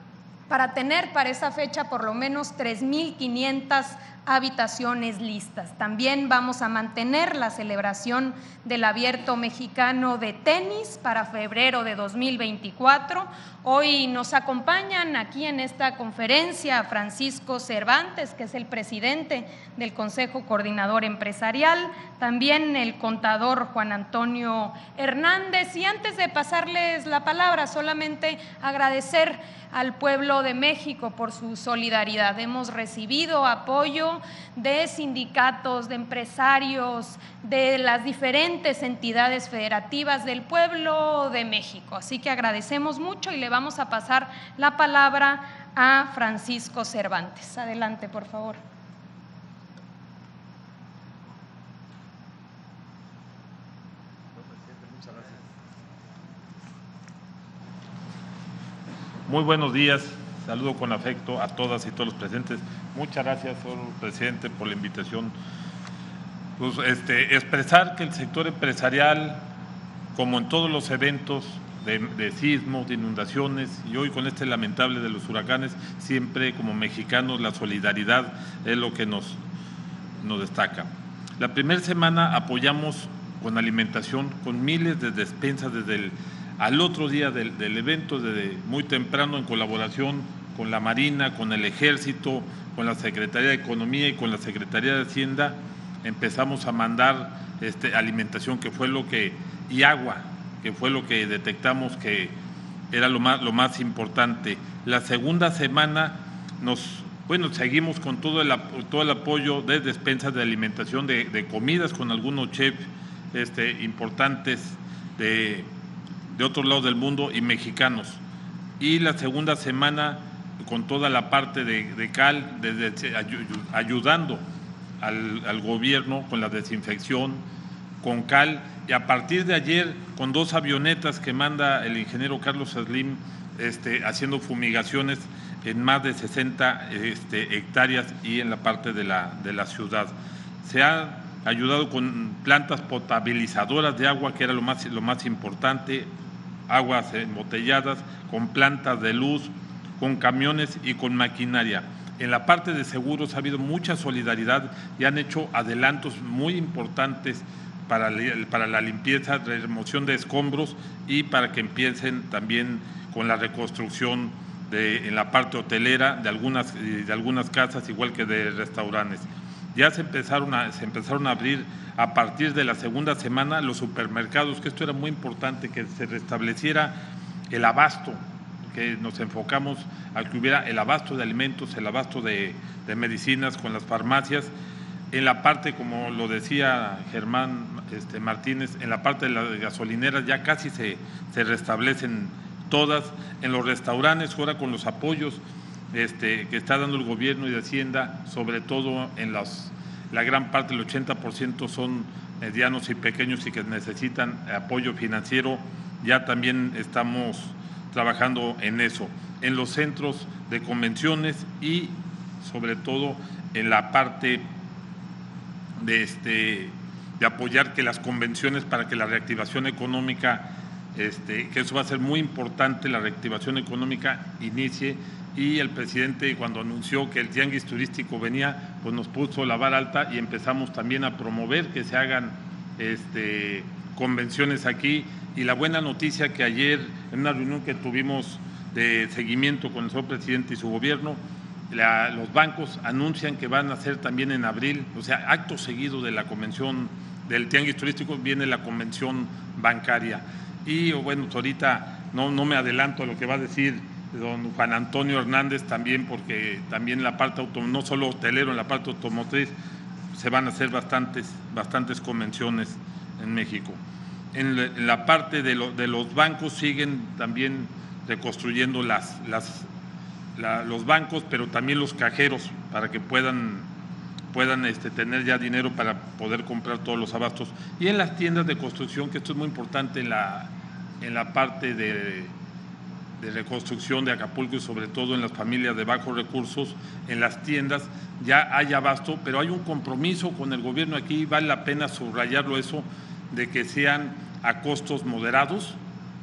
P: para tener para esa fecha por lo menos tres mil quinientas habitaciones listas. También vamos a mantener la celebración del Abierto Mexicano de Tenis para febrero de dos mil veinticuatro. Hoy nos acompañan aquí en esta conferencia Francisco Cervantes, que es el presidente del Consejo Coordinador Empresarial, también el contador Juan Antonio Hernández. Y antes de pasarles la palabra, solamente agradecer al pueblo de México por su solidaridad. Hemos recibido apoyo de sindicatos, de empresarios, de las diferentes entidades federativas del pueblo de México. Así que agradecemos mucho y le vamos a pasar la palabra a Francisco Cervantes. Adelante, por favor.
Q: Muy buenos días, saludo con afecto a todas y todos los presentes. Muchas gracias, señor presidente, por la invitación. Pues, este, expresar que el sector empresarial, como en todos los eventos de, de sismos, de inundaciones y hoy con este lamentable de los huracanes, siempre como mexicanos la solidaridad es lo que nos, nos destaca. La primera semana apoyamos con alimentación, con miles de despensas desde el al otro día del, del evento, desde muy temprano, en colaboración con la Marina, con el Ejército, con la Secretaría de Economía y con la Secretaría de Hacienda, empezamos a mandar este, alimentación, que fue lo que, y agua, que fue lo que detectamos que era lo más, lo más importante. La segunda semana nos, bueno, seguimos con todo el, todo el apoyo de despensas de alimentación, de, de comidas con algunos chefs este, importantes de de otros lados del mundo y mexicanos. Y la segunda semana con toda la parte de, de cal, de, de, ayudando al, al gobierno con la desinfección, con cal, y a partir de ayer con dos avionetas que manda el ingeniero Carlos Slim este, haciendo fumigaciones en más de sesenta este, hectáreas y en la parte de la, de la ciudad. Se ha ayudado con plantas potabilizadoras de agua, que era lo más, lo más importante, aguas embotelladas, con plantas de luz, con camiones y con maquinaria. En la parte de seguros ha habido mucha solidaridad y han hecho adelantos muy importantes para, para la limpieza, remoción de escombros y para que empiecen también con la reconstrucción de, en la parte hotelera de algunas, de algunas casas, igual que de restaurantes. Ya se empezaron, a, se empezaron a abrir a partir de la segunda semana los supermercados, que esto era muy importante, que se restableciera el abasto, que nos enfocamos a que hubiera el abasto de alimentos, el abasto de, de medicinas con las farmacias. En la parte, como lo decía Germán este, Martínez, en la parte de las gasolineras ya casi se, se restablecen todas. En los restaurantes, ahora con los apoyos Este, que está dando el gobierno y de Hacienda, sobre todo en los, la gran parte, el ochenta por ciento son medianos y pequeños y que necesitan apoyo financiero. Ya también estamos trabajando en eso, en los centros de convenciones y sobre todo en la parte de, este, de apoyar que las convenciones para que la reactivación económica, este, que eso va a ser muy importante, la reactivación económica inicie. Y el presidente, cuando anunció que el tianguis turístico venía, pues nos puso la vara alta y empezamos también a promover que se hagan este, convenciones aquí. Y la buena noticia que ayer, en una reunión que tuvimos de seguimiento con el señor presidente y su gobierno, la, los bancos anuncian que van a hacer también en abril, o sea, acto seguido de la convención del tianguis turístico, viene la convención bancaria. Y bueno, ahorita no, no me adelanto a lo que va a decir don Juan Antonio Hernández también, porque también la parte autom no solo hotelero, en la parte automotriz se van a hacer bastantes, bastantes convenciones en México. En, le, en la parte de, lo, de los bancos siguen también reconstruyendo las, las, la, los bancos, pero también los cajeros para que puedan, puedan este, tener ya dinero para poder comprar todos los abastos. Y en las tiendas de construcción, que esto es muy importante en la, en la parte de de reconstrucción de Acapulco y sobre todo en las familias de bajos recursos, en las tiendas ya hay abasto, pero hay un compromiso con el gobierno aquí, vale la pena subrayarlo eso, de que sean a costos moderados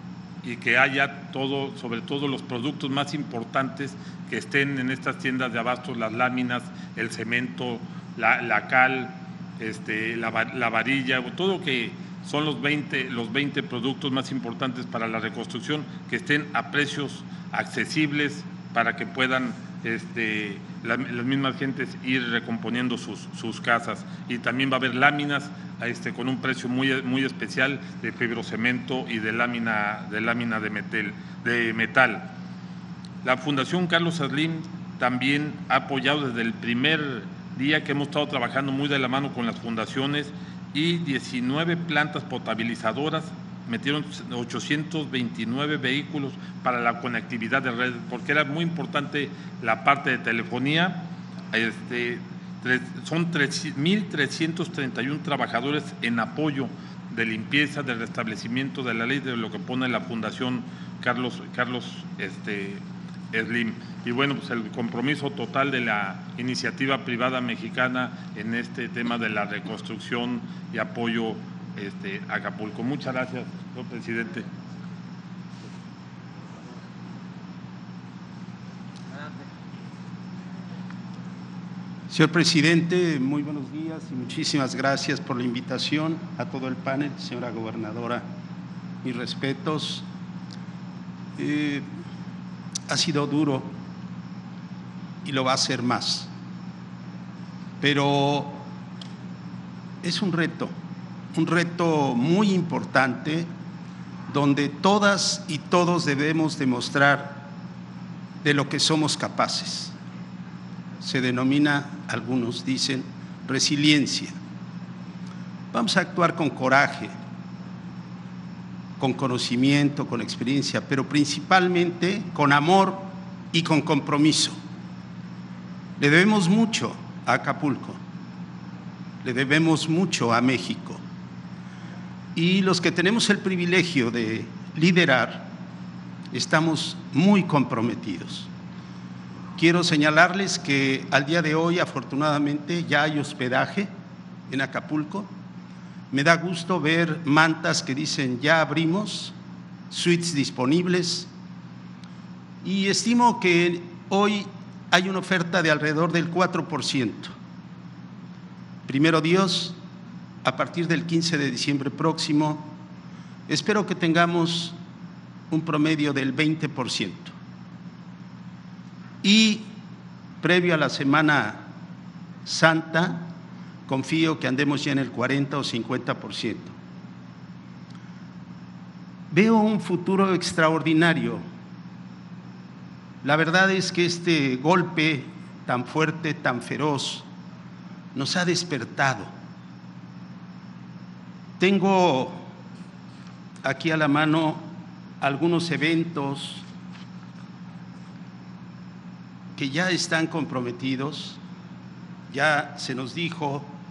Q: y que haya todo, sobre todo los productos más importantes que estén en estas tiendas de abastos, las láminas, el cemento, la, la cal, este, la, la varilla, todo que son los veinte, los veinte productos más importantes para la reconstrucción, que estén a precios accesibles para que puedan este, la, las mismas gentes ir recomponiendo sus, sus casas. Y también va a haber láminas este, con un precio muy, muy especial de fibrocemento y de lámina de, lámina de, metal, de metal. La Fundación Carlos Slim también ha apoyado desde el primer día que hemos estado trabajando muy de la mano con las fundaciones, y diecinueve plantas potabilizadoras, metieron ochocientos veintinueve vehículos para la conectividad de redes, porque era muy importante la parte de telefonía. Este, tres, son mil trescientos treinta y uno trabajadores en apoyo de limpieza, de restablecimiento de la ley, de lo que pone la Fundación Carlos, Carlos este, Slim. Y bueno, pues el compromiso total de la iniciativa privada mexicana en este tema de la reconstrucción y apoyo este, a Acapulco. Muchas gracias, señor presidente.
R: Señor presidente, muy buenos días y muchísimas gracias por la invitación a todo el panel. Señora gobernadora, mis respetos. Eh, ha sido duro y lo va a ser más, pero es un reto, un reto muy importante donde todas y todos debemos demostrar de lo que somos capaces. Se denomina, algunos dicen, resiliencia. Vamos a actuar con coraje, con conocimiento, con experiencia, pero principalmente con amor y con compromiso. Le debemos mucho a Acapulco, le debemos mucho a México. Y los que tenemos el privilegio de liderar, estamos muy comprometidos. Quiero señalarles que al día de hoy, afortunadamente, ya hay hospedaje en Acapulco. Me da gusto ver mantas que dicen ya abrimos, suites disponibles, y estimo que hoy hay una oferta de alrededor del cuatro por ciento. Primero Dios, a partir del quince de diciembre próximo, espero que tengamos un promedio del veinte por ciento. Y previo a la Semana Santa, confío que andemos ya en el cuarenta o cincuenta por ciento. Veo un futuro extraordinario. La verdad es que este golpe tan fuerte, tan feroz, nos ha despertado. Tengo aquí a la mano algunos eventos que ya están comprometidos. Ya se nos dijo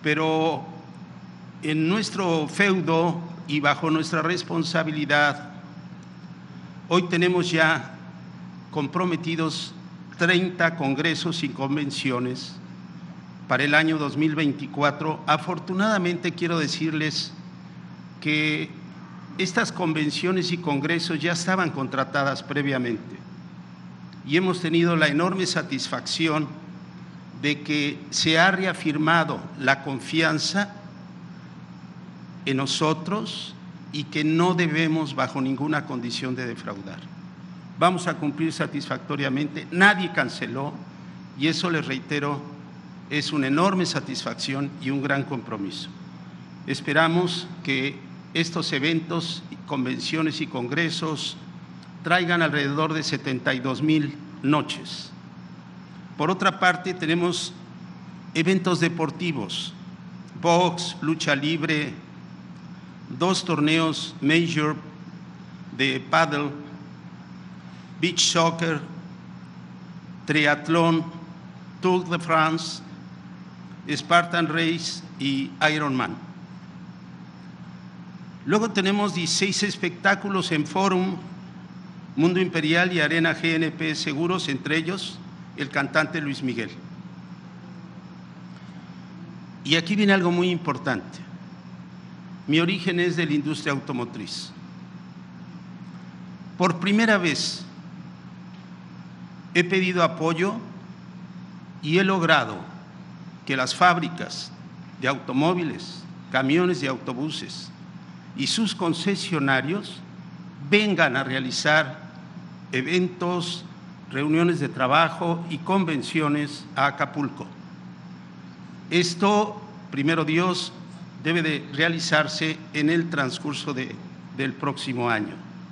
R: pero en nuestro feudo y bajo nuestra responsabilidad, hoy tenemos ya comprometidos treinta congresos y convenciones para el año dos mil veinticuatro. Afortunadamente quiero decirles que estas convenciones y congresos ya estaban contratadas previamente y hemos tenido la enorme satisfacción de que se ha reafirmado la confianza en nosotros y que no debemos bajo ninguna condición de defraudar. Vamos a cumplir satisfactoriamente, nadie canceló y eso, les reitero, es una enorme satisfacción y un gran compromiso. Esperamos que estos eventos, convenciones y congresos traigan alrededor de setenta y dos mil noches. Por otra parte, tenemos eventos deportivos, box, lucha libre, dos torneos major de paddle, beach soccer, triatlón, Tour de France, Spartan Race y Ironman. Luego tenemos dieciséis espectáculos en Fórum, Mundo Imperial y Arena G N P Seguros, entre ellos el cantante Luis Miguel. Y aquí viene algo muy importante. Mi origen es de la industria automotriz. Por primera vez he pedido apoyo y he logrado que las fábricas de automóviles, camiones y autobuses y sus concesionarios vengan a realizar eventos, reuniones de trabajo y convenciones a Acapulco. Esto, primero Dios, debe de realizarse en el transcurso de, del próximo año.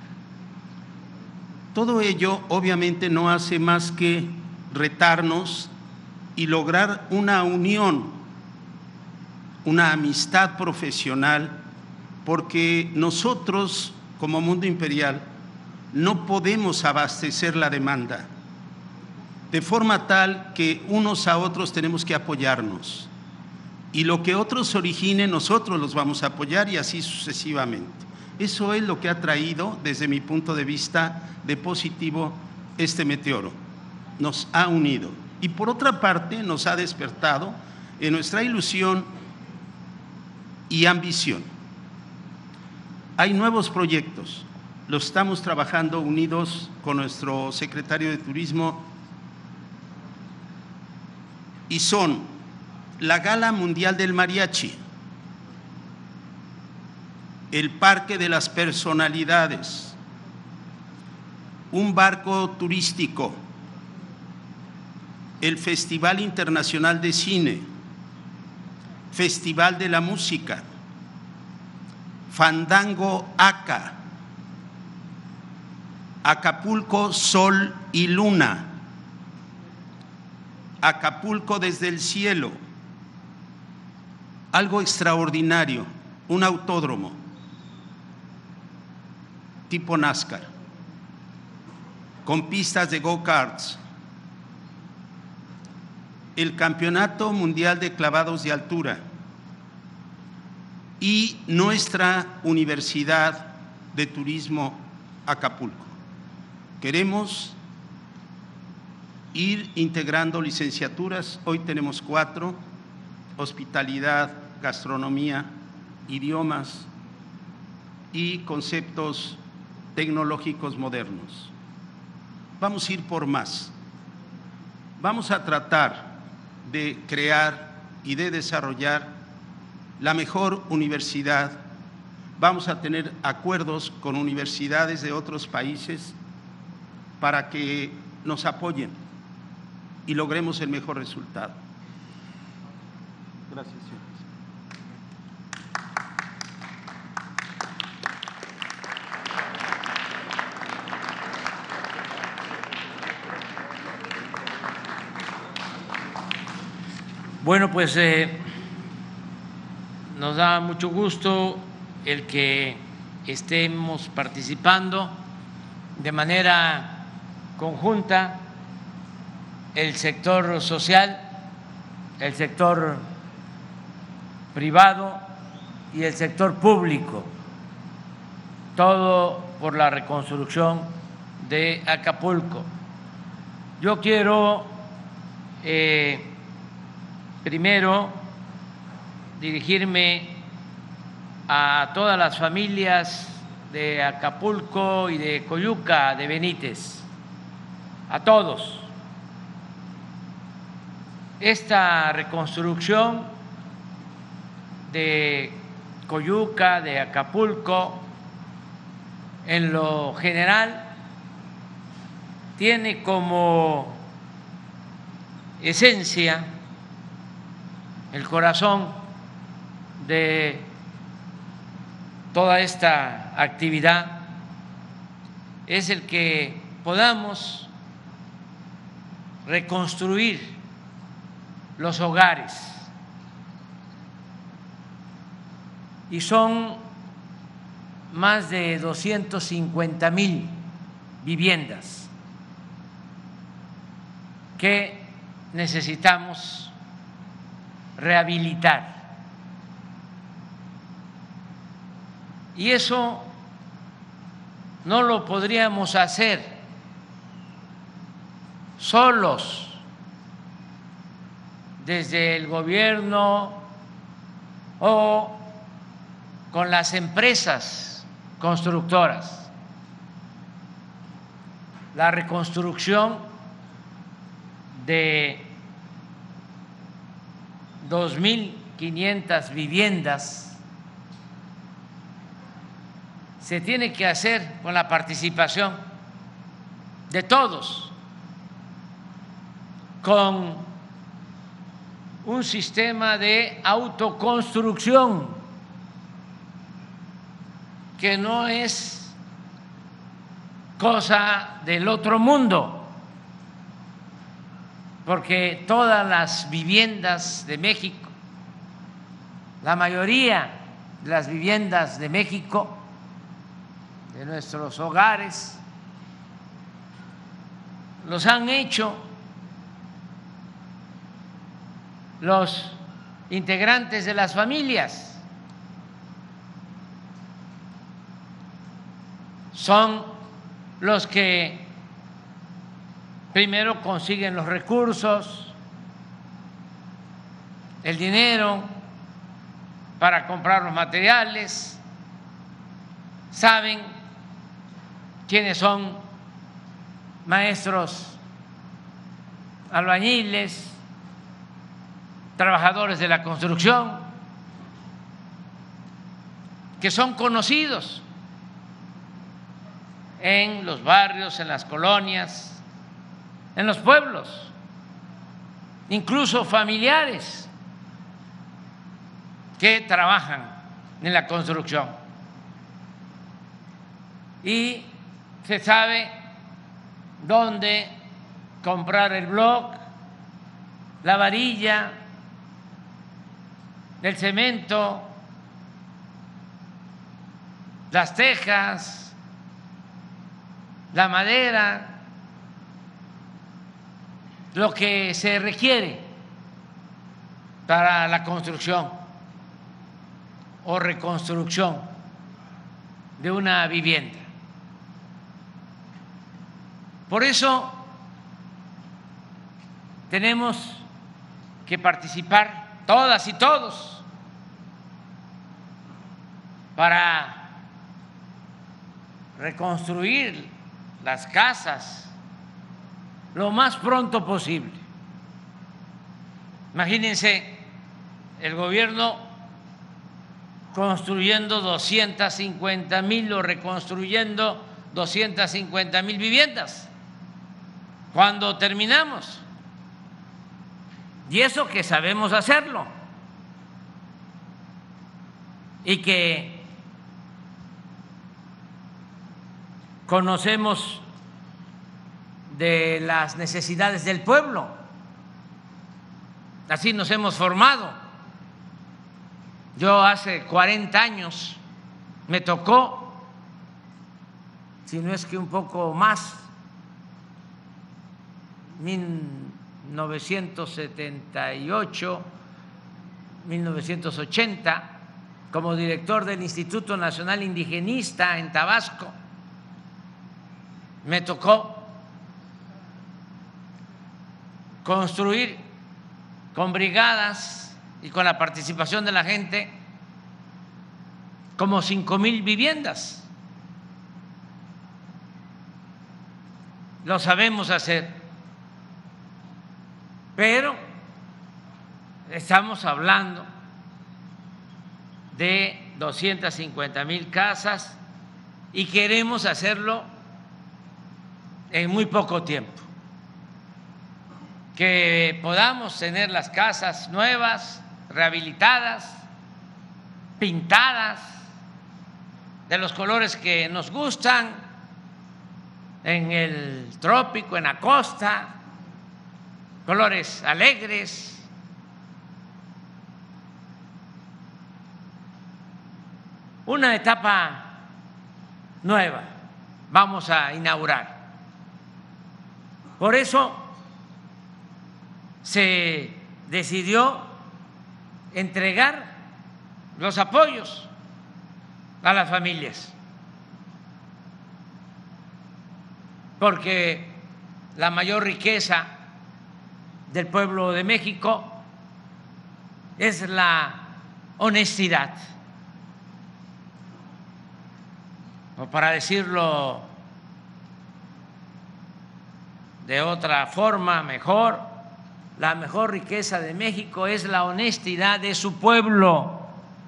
R: Todo ello obviamente no hace más que retarnos y lograr una unión, una amistad profesional, porque nosotros como Mundo Imperial no podemos abastecer la demanda, de forma tal que unos a otros tenemos que apoyarnos y lo que otros originen nosotros los vamos a apoyar y así sucesivamente. Eso es lo que ha traído desde mi punto de vista de positivo este meteoro, nos ha unido y por otra parte nos ha despertado en nuestra ilusión y ambición. Hay nuevos proyectos, los estamos trabajando unidos con nuestro secretario de Turismo y son la Gala Mundial del Mariachi, el Parque de las Personalidades, un barco turístico, el Festival Internacional de Cine, Festival de la Música, Fandango Aca, Acapulco Sol y Luna, Acapulco desde el cielo, algo extraordinario, un autódromo tipo NASCAR, con pistas de go-karts, el Campeonato Mundial de Clavados de Altura y nuestra Universidad de Turismo Acapulco. Queremos ir integrando licenciaturas, hoy tenemos cuatro: hospitalidad, gastronomía, idiomas y conceptos tecnológicos modernos. Vamos a ir por más. Vamos a tratar de crear y de desarrollar la mejor universidad. Vamos a tener acuerdos con universidades de otros países para que nos apoyen y logremos el mejor resultado. Gracias, señor.
B: Bueno, pues eh, nos da mucho gusto el que estemos participando de manera conjunta el sector social, el sector privado y el sector público, todo por la reconstrucción de Acapulco. Yo quiero eh, primero dirigirme a todas las familias de Acapulco y de Coyuca de Benítez, a todos. Esta reconstrucción de Coyuca, de Acapulco, en lo general, tiene como esencia el corazón de toda esta actividad, es el que podamos reconstruir los hogares, y son más de doscientos cincuenta mil viviendas que necesitamos rehabilitar. Y eso no lo podríamos hacer solos desde el gobierno o con las empresas constructoras. La reconstrucción de dos mil quinientas viviendas se tiene que hacer con la participación de todos, con un sistema de autoconstrucción que no es cosa del otro mundo, porque todas las viviendas de México, la mayoría de las viviendas de México, de nuestros hogares, los han hecho los integrantes de las familias. Son los que primero consiguen los recursos, el dinero para comprar los materiales, saben quiénes son maestros, albañiles, trabajadores de la construcción, que son conocidos en los barrios, en las colonias, en los pueblos, incluso familiares que trabajan en la construcción. Y se sabe dónde comprar el bloc, la varilla, el cemento, las tejas, la madera, lo que se requiere para la construcción o reconstrucción de una vivienda. Por eso tenemos que participar todas y todos para reconstruir las casas lo más pronto posible. Imagínense el gobierno construyendo doscientas cincuenta mil o reconstruyendo doscientas cincuenta mil viviendas cuando terminamos. Y eso que sabemos hacerlo y que conocemos de las necesidades del pueblo. Así nos hemos formado. Yo hace cuarenta años me tocó, si no es que un poco más, mil novecientos setenta y ocho, mil novecientos ochenta, como director del Instituto Nacional Indigenista en Tabasco. Me tocó construir con brigadas y con la participación de la gente como cinco mil viviendas. Lo sabemos hacer, pero estamos hablando de doscientas cincuenta mil casas y queremos hacerlo en muy poco tiempo, que podamos tener las casas nuevas, rehabilitadas, pintadas de los colores que nos gustan, en el trópico, en la costa, colores alegres. Una etapa nueva vamos a inaugurar. Por eso se decidió entregar los apoyos a las familias, porque la mayor riqueza del pueblo de México es la honestidad, o para decirlo de otra forma mejor, la mejor riqueza de México es la honestidad de su pueblo.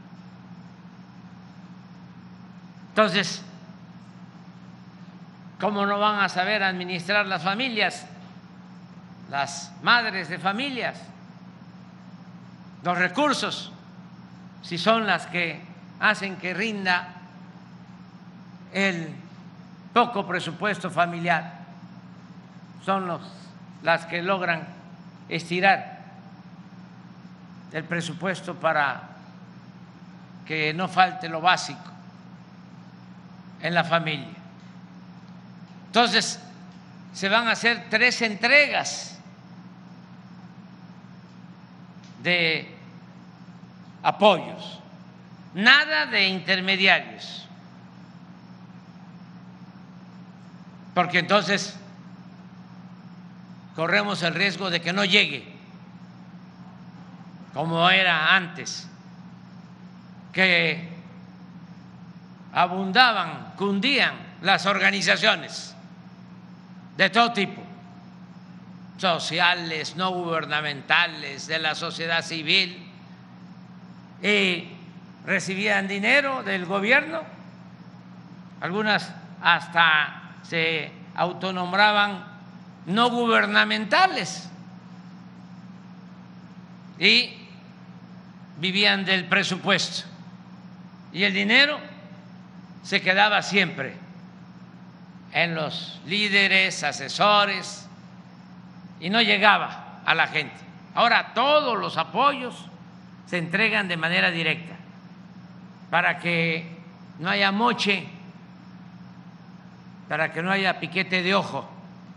B: Entonces, ¿cómo no van a saber administrar las familias, las madres de familias, los recursos, si son las que hacen que rinda el poco presupuesto familiar? Son los, las que logran estirar el presupuesto para que no falte lo básico en la familia. Entonces, se van a hacer tres entregas de apoyos, nada de intermediarios, porque entonces corremos el riesgo de que no llegue como era antes, que abundaban, cundían las organizaciones de todo tipo, sociales, no gubernamentales, de la sociedad civil, y recibían dinero del gobierno, algunas hasta se autonombraban no gubernamentales y vivían del presupuesto, y el dinero se quedaba siempre en los líderes, asesores, y no llegaba a la gente. Ahora todos los apoyos se entregan de manera directa para que no haya moche, para que no haya piquete de ojo,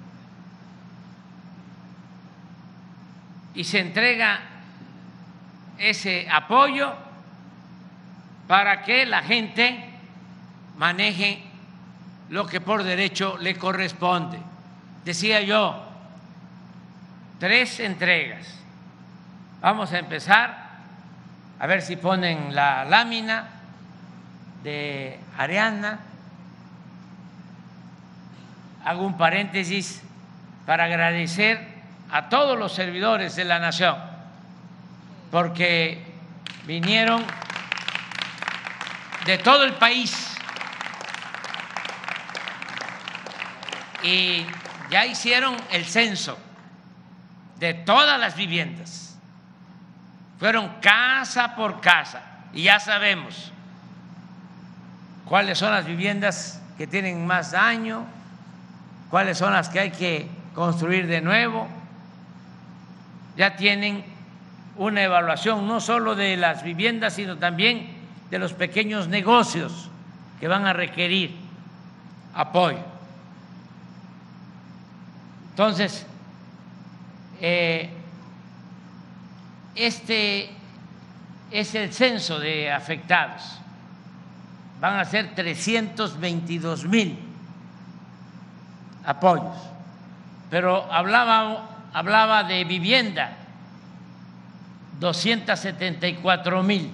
B: y se entrega ese apoyo para que la gente maneje lo que por derecho le corresponde. Decía yo, tres entregas. Vamos a empezar, a ver si ponen la lámina de Ariana. Hago un paréntesis para agradecer a todos los servidores de la nación, porque vinieron de todo el país y ya hicieron el censo de todas las viviendas. Fueron casa por casa y ya sabemos cuáles son las viviendas que tienen más daño, cuáles son las que hay que construir de nuevo. Ya tienen una evaluación no solo de las viviendas, sino también de los pequeños negocios que van a requerir apoyo. Entonces, eh, este es el censo de afectados. Van a ser trescientos veintidós mil apoyos. Pero hablaba, hablaba de vivienda, doscientos setenta y cuatro mil.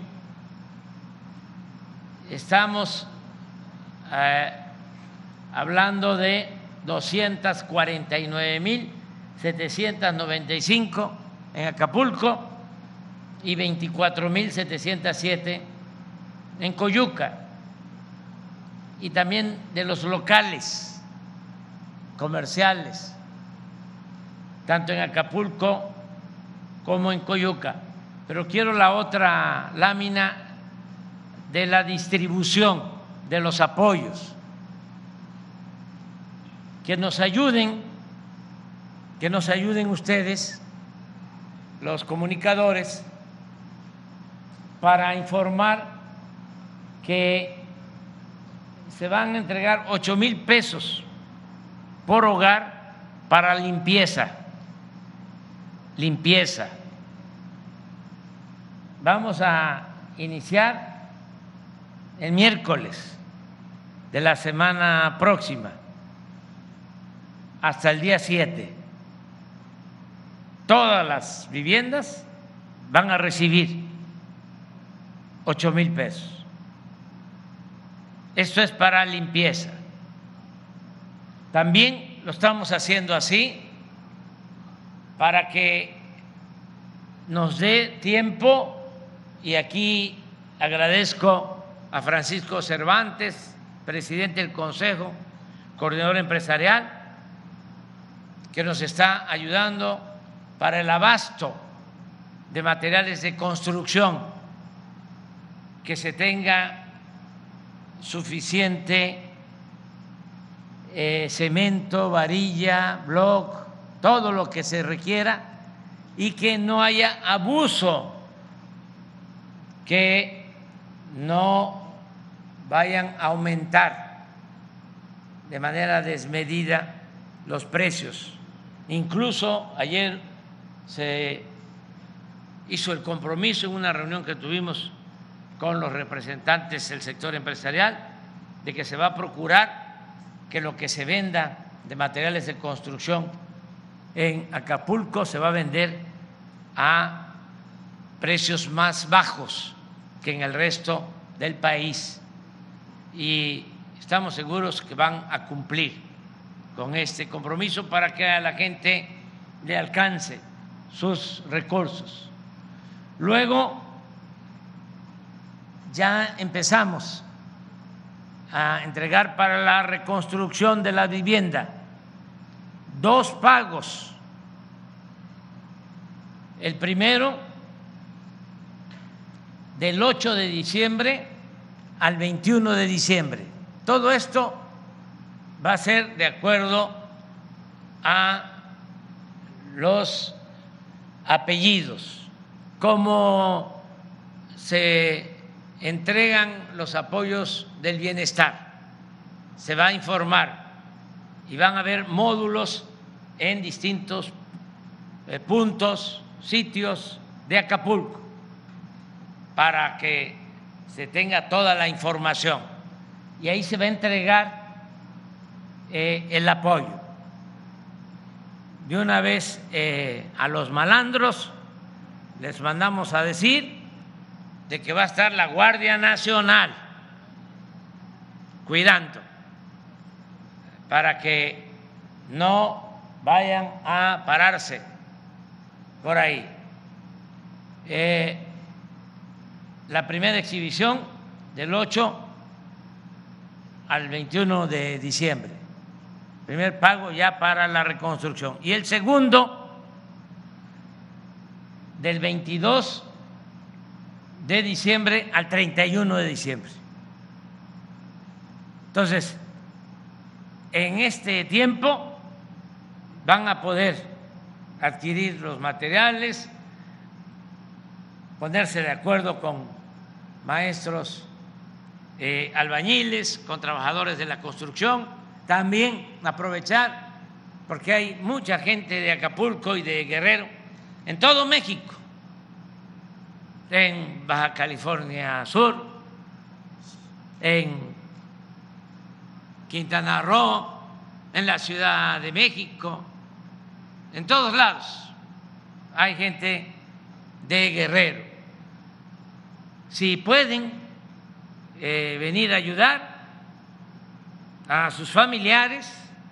B: Estamos eh, hablando de doscientos cuarenta y nueve mil setecientos noventa y cinco en Acapulco y veinticuatro mil setecientos siete en Coyuca, y también de los locales comerciales, tanto en Acapulco como en Coyuca. Pero quiero la otra lámina de la distribución de los apoyos, que nos ayuden, que nos ayuden ustedes, los comunicadores, para informar que se van a entregar ocho mil pesos por hogar para limpieza, limpieza. Vamos a iniciar el miércoles de la semana próxima hasta el día siete. Todas las viviendas van a recibir ocho mil pesos. Esto es para limpieza. También lo estamos haciendo así para que nos dé tiempo, y aquí agradezco a Francisco Cervantes, presidente del Consejo, coordinador empresarial, que nos está ayudando para el abasto de materiales de construcción, que se tenga suficiente eh, cemento, varilla, bloc, todo lo que se requiera, y que no haya abuso, que no vayan a aumentar de manera desmedida los precios. Incluso ayer se hizo el compromiso en una reunión que tuvimos con los representantes del sector empresarial de que se va a procurar que lo que se venda de materiales de construcción en Acapulco se va a vender a precios más bajos que en el resto del país, y estamos seguros que van a cumplir con este compromiso para que a la gente le alcance sus recursos. Luego ya empezamos a entregar para la reconstrucción de la vivienda dos pagos. El primero del ocho de diciembre al veintiuno de diciembre. Todo esto va a ser de acuerdo a los apellidos, cómo se entregan los apoyos del bienestar. Se va a informar y van a haber módulos en distintos puntos, sitios de Acapulco, para que se tenga toda la información, y ahí se va a entregar eh, el apoyo. De una vez eh, a los malandros les mandamos a decir de que va a estar la Guardia Nacional cuidando, para que no vayan a pararse por ahí. Eh, la primera exhibición del ocho al veintiuno de diciembre, primer pago ya para la reconstrucción, y el segundo del veintidós de diciembre al treinta y uno de diciembre. Entonces, en este tiempo van a poder adquirir los materiales, ponerse de acuerdo con maestros eh, albañiles, con trabajadores de la construcción, también aprovechar, porque hay mucha gente de Acapulco y de Guerrero, en todo México, en Baja California Sur, en Quintana Roo, en la Ciudad de México, en todos lados hay gente de Guerrero. Si pueden eh, venir a ayudar a sus familiares,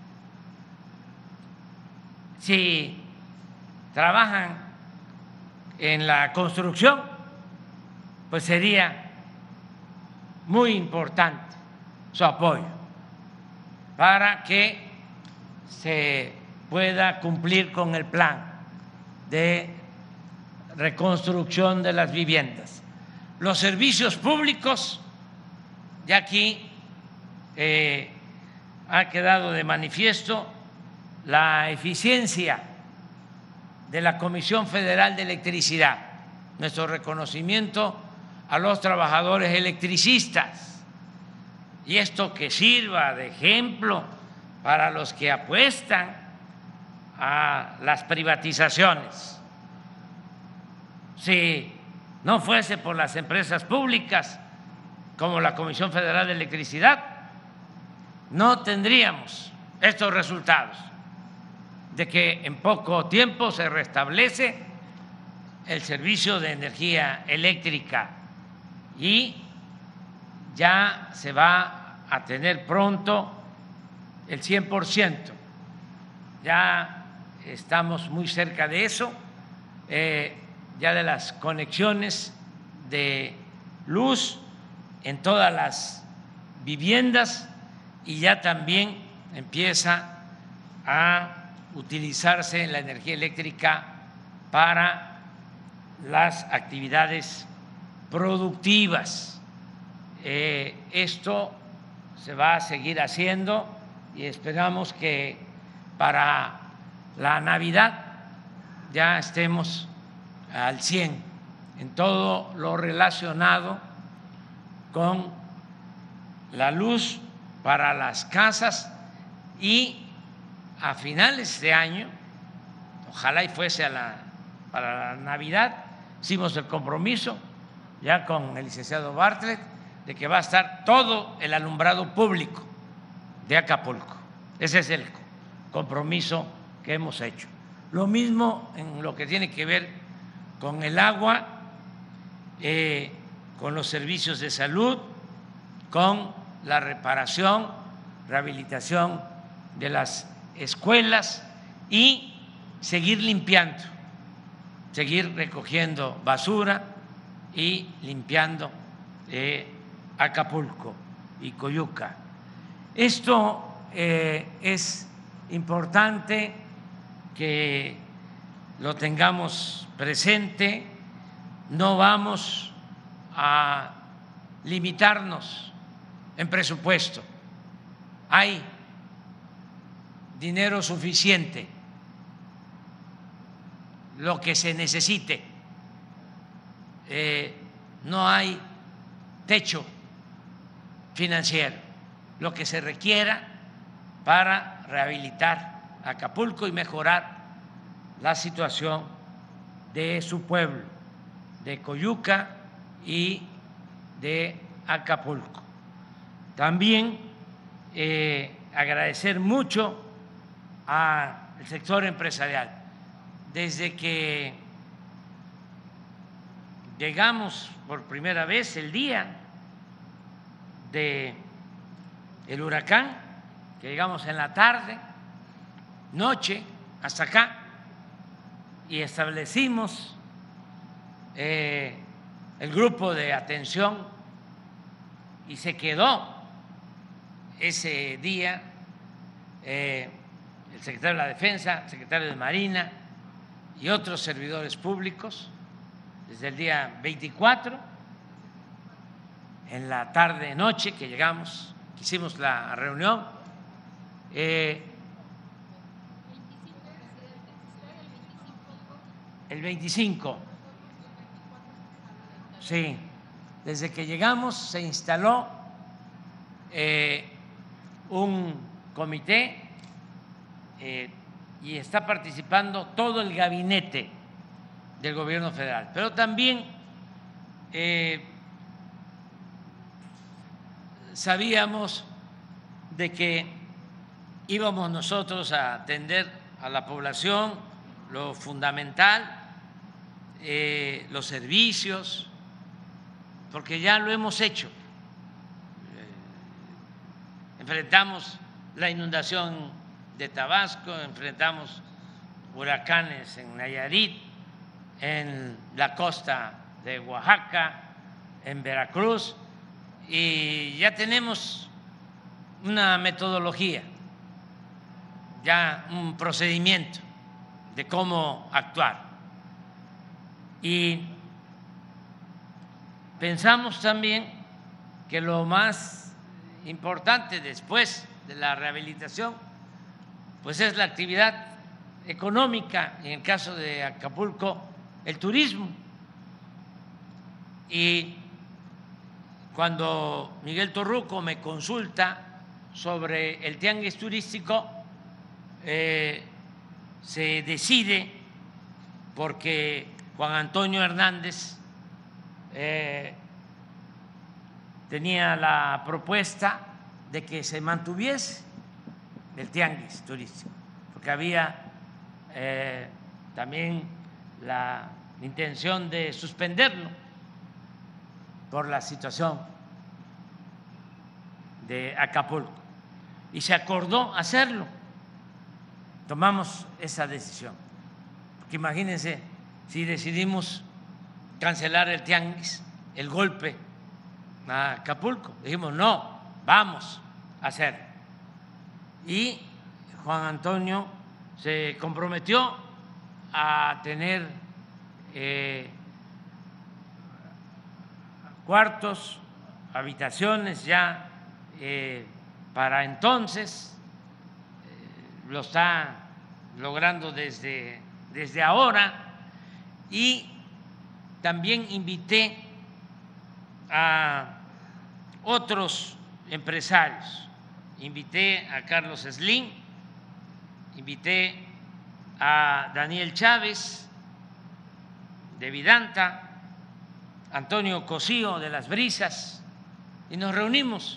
B: si trabajan en la construcción, pues sería muy importante su apoyo para que se pueda cumplir con el plan de reconstrucción de las viviendas. Los servicios públicos, ya aquí eh, ha quedado de manifiesto la eficiencia de la Comisión Federal de Electricidad, nuestro reconocimiento a los trabajadores electricistas, y esto que sirva de ejemplo para los que apuestan a las privatizaciones. Si no fuese por las empresas públicas como la Comisión Federal de Electricidad, no tendríamos estos resultados de que en poco tiempo se restablece el servicio de energía eléctrica y ya se va a tener pronto el cien por ciento. Ya estamos muy cerca de eso, eh, ya de las conexiones de luz en todas las viviendas, y ya también empieza a utilizarse la energía eléctrica para las actividades productivas. Eh, esto se va a seguir haciendo y esperamos que para la Navidad ya estemos al cien en todo lo relacionado con la luz para las casas, y a finales de año, ojalá y fuese a la, para la Navidad, hicimos el compromiso ya con el licenciado Bartlett de que va a estar todo el alumbrado público de Acapulco. Ese es el compromiso que hemos hecho. Lo mismo en lo que tiene que ver con el agua, eh, con los servicios de salud, con la reparación, rehabilitación de las escuelas y seguir limpiando, seguir recogiendo basura y limpiando eh, Acapulco y Coyuca. Esto eh, es importante que lo tengamos presente. No vamos a limitarnos en presupuesto. Hay dinero suficiente, lo que se necesite. Eh, no hay techo financiero, lo que se requiera para rehabilitar Acapulco y mejorar la situación de su pueblo, de Coyuca y de Acapulco. También eh, agradecer mucho al sector empresarial. Desde que llegamos por primera vez el día de el huracán, que llegamos en la tarde, noche, hasta acá, y establecimos eh, el grupo de atención, y se quedó ese día eh, el secretario de la Defensa, el secretario de Marina y otros servidores públicos desde el día veinticuatro, en la tarde noche que llegamos, que hicimos la reunión. Eh, el veinticinco, sí, desde que llegamos se instaló eh, un comité eh, y está participando todo el gabinete del gobierno federal, pero también eh, sabíamos de que íbamos nosotros a atender a la población lo fundamental, eh, los servicios, porque ya lo hemos hecho. Eh, enfrentamos la inundación de Tabasco, enfrentamos huracanes en Nayarit, en la costa de Oaxaca, en Veracruz, y ya tenemos una metodología, ya un procedimiento de cómo actuar. Y pensamos también que lo más importante después de la rehabilitación pues es la actividad económica, en el caso de Acapulco, el turismo. Y cuando Miguel Torruco me consulta sobre el tianguis turístico, eh, se decide porque Juan Antonio Hernández eh, tenía la propuesta de que se mantuviese el tianguis turístico, porque había eh, también la intención de suspenderlo por la situación de Acapulco, y se acordó hacerlo. Tomamos esa decisión, porque imagínense si decidimos cancelar el tianguis, el golpe a Acapulco. Dijimos, no, vamos a hacerlo. Y Juan Antonio se comprometió a tener eh, cuartos, habitaciones ya eh, para entonces. Lo está logrando desde, desde ahora, y también invité a otros empresarios. Invité a Carlos Slim, invité a Daniel Chávez de Vidanta, Antonio Cosío de Las Brisas, y nos reunimos.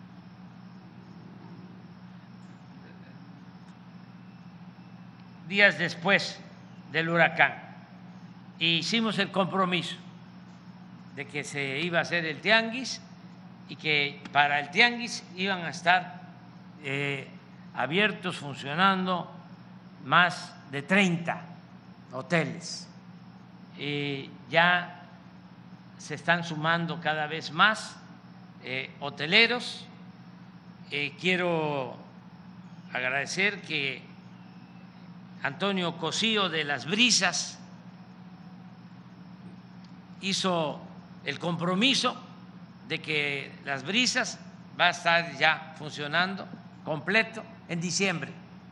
B: Días después del huracán, e hicimos el compromiso de que se iba a hacer el tianguis y que para el tianguis iban a estar eh, abiertos, funcionando más de treinta hoteles. Eh, ya se están sumando cada vez más eh, hoteleros. Eh, quiero agradecer que Antonio Cosío de Las Brisas hizo el compromiso de que Las Brisas va a estar ya funcionando completo en diciembre.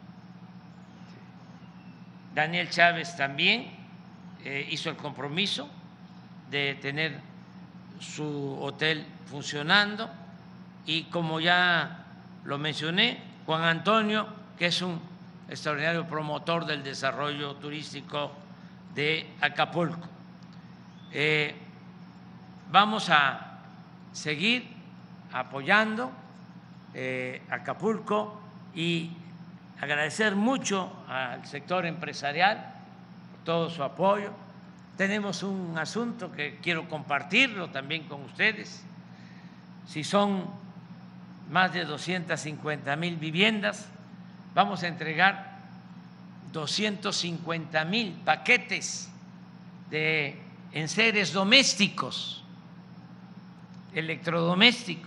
B: Daniel Chávez también eh, hizo el compromiso de tener su hotel funcionando, y como ya lo mencioné, Juan Antonio, que es un extraordinario promotor del desarrollo turístico de Acapulco. Eh, vamos a seguir apoyando eh, Acapulco, y agradecer mucho al sector empresarial por todo su apoyo. Tenemos un asunto que quiero compartirlo también con ustedes. Si son más de doscientas cincuenta mil viviendas, vamos a entregar doscientos cincuenta mil paquetes de enseres domésticos, electrodomésticos.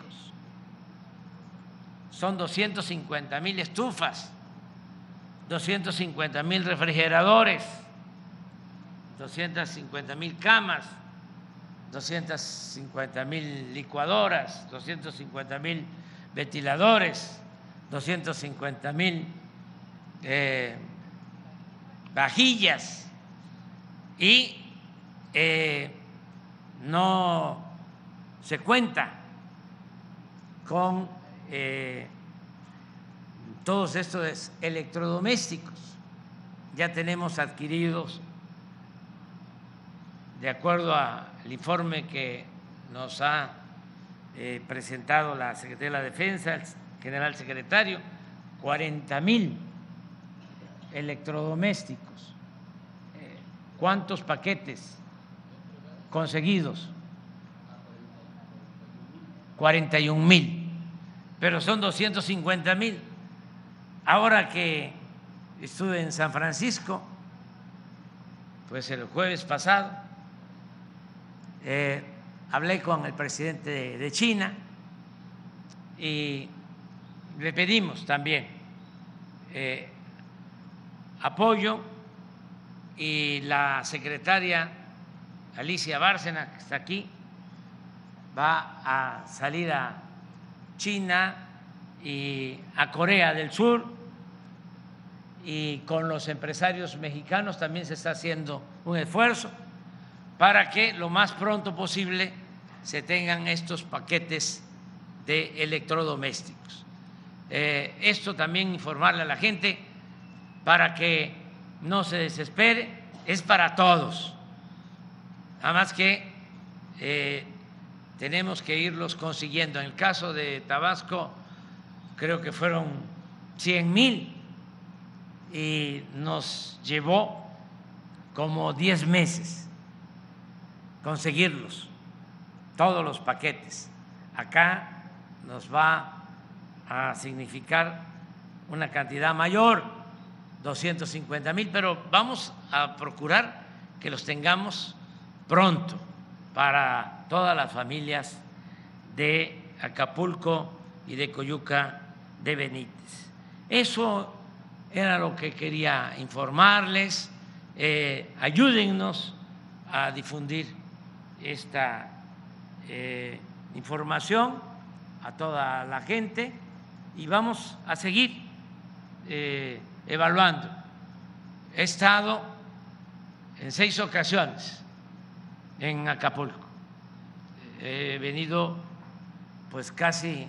B: Son doscientos cincuenta mil estufas, doscientos cincuenta mil refrigeradores, doscientas cincuenta mil camas, doscientas cincuenta mil licuadoras, doscientos cincuenta mil ventiladores, doscientos cincuenta mil eh, vajillas, y eh, no se cuenta con eh, todos estos electrodomésticos. Ya tenemos adquiridos de acuerdo al informe que nos ha eh, presentado la Secretaría de la Defensa, el general secretario, cuarenta mil electrodomésticos. Eh, ¿Cuántos paquetes conseguidos? cuarenta y un mil, pero son doscientos cincuenta mil. Ahora que estuve en San Francisco, pues el jueves pasado, eh, hablé con el presidente de, de China y le pedimos también eh, apoyo, y la secretaria Alicia Bárcena, que está aquí, va a salir a China y a Corea del Sur, y con los empresarios mexicanos también se está haciendo un esfuerzo para que lo más pronto posible se tengan estos paquetes de electrodomésticos. Eh, esto también informarle a la gente para que no se desespere, es para todos, nada más que eh, tenemos que irlos consiguiendo. En el caso de Tabasco creo que fueron cien mil y nos llevó como diez meses conseguirlos, todos los paquetes. Acá nos va a significar una cantidad mayor, doscientos cincuenta mil, pero vamos a procurar que los tengamos pronto para todas las familias de Acapulco y de Coyuca de Benítez. Eso era lo que quería informarles. Eh, ayúdennos a difundir esta eh, información a toda la gente y vamos a seguir eh, evaluando. He estado en seis ocasiones en Acapulco. He venido pues casi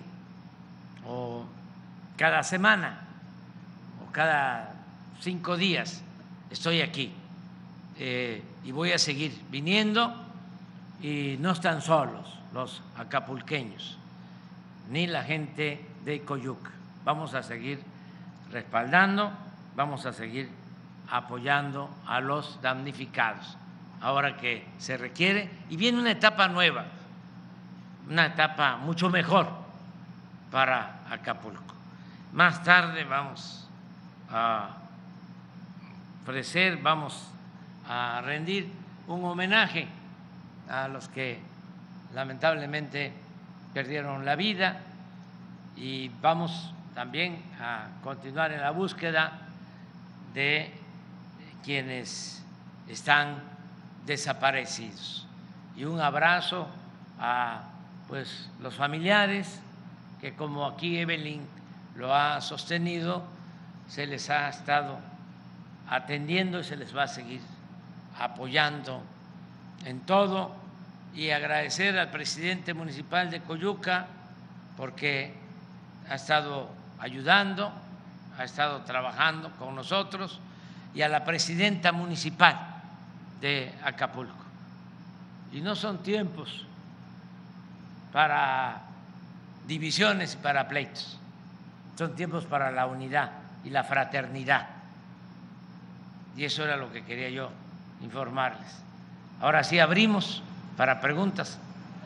B: o cada semana o cada cinco días estoy aquí eh, y voy a seguir viniendo, y no están solos los acapulqueños ni la gente de Coyuca. Vamos a seguir respaldando, vamos a seguir apoyando a los damnificados ahora que se requiere, y viene una etapa nueva, una etapa mucho mejor para Acapulco. Más tarde vamos a ofrecer, vamos a rendir un homenaje a los que lamentablemente perdieron la vida, y vamos también a continuar en la búsqueda de quienes están desaparecidos. Y un abrazo a pues los familiares que, como aquí Evelyn lo ha sostenido, se les ha estado atendiendo y se les va a seguir apoyando en todo, y agradecer al presidente municipal de Coyuca porque ha estado ayudando, ha estado trabajando con nosotros, y a la presidenta municipal de Acapulco. Y no son tiempos para divisiones y para pleitos, son tiempos para la unidad y la fraternidad, y eso era lo que quería yo informarles. Ahora sí abrimos para preguntas.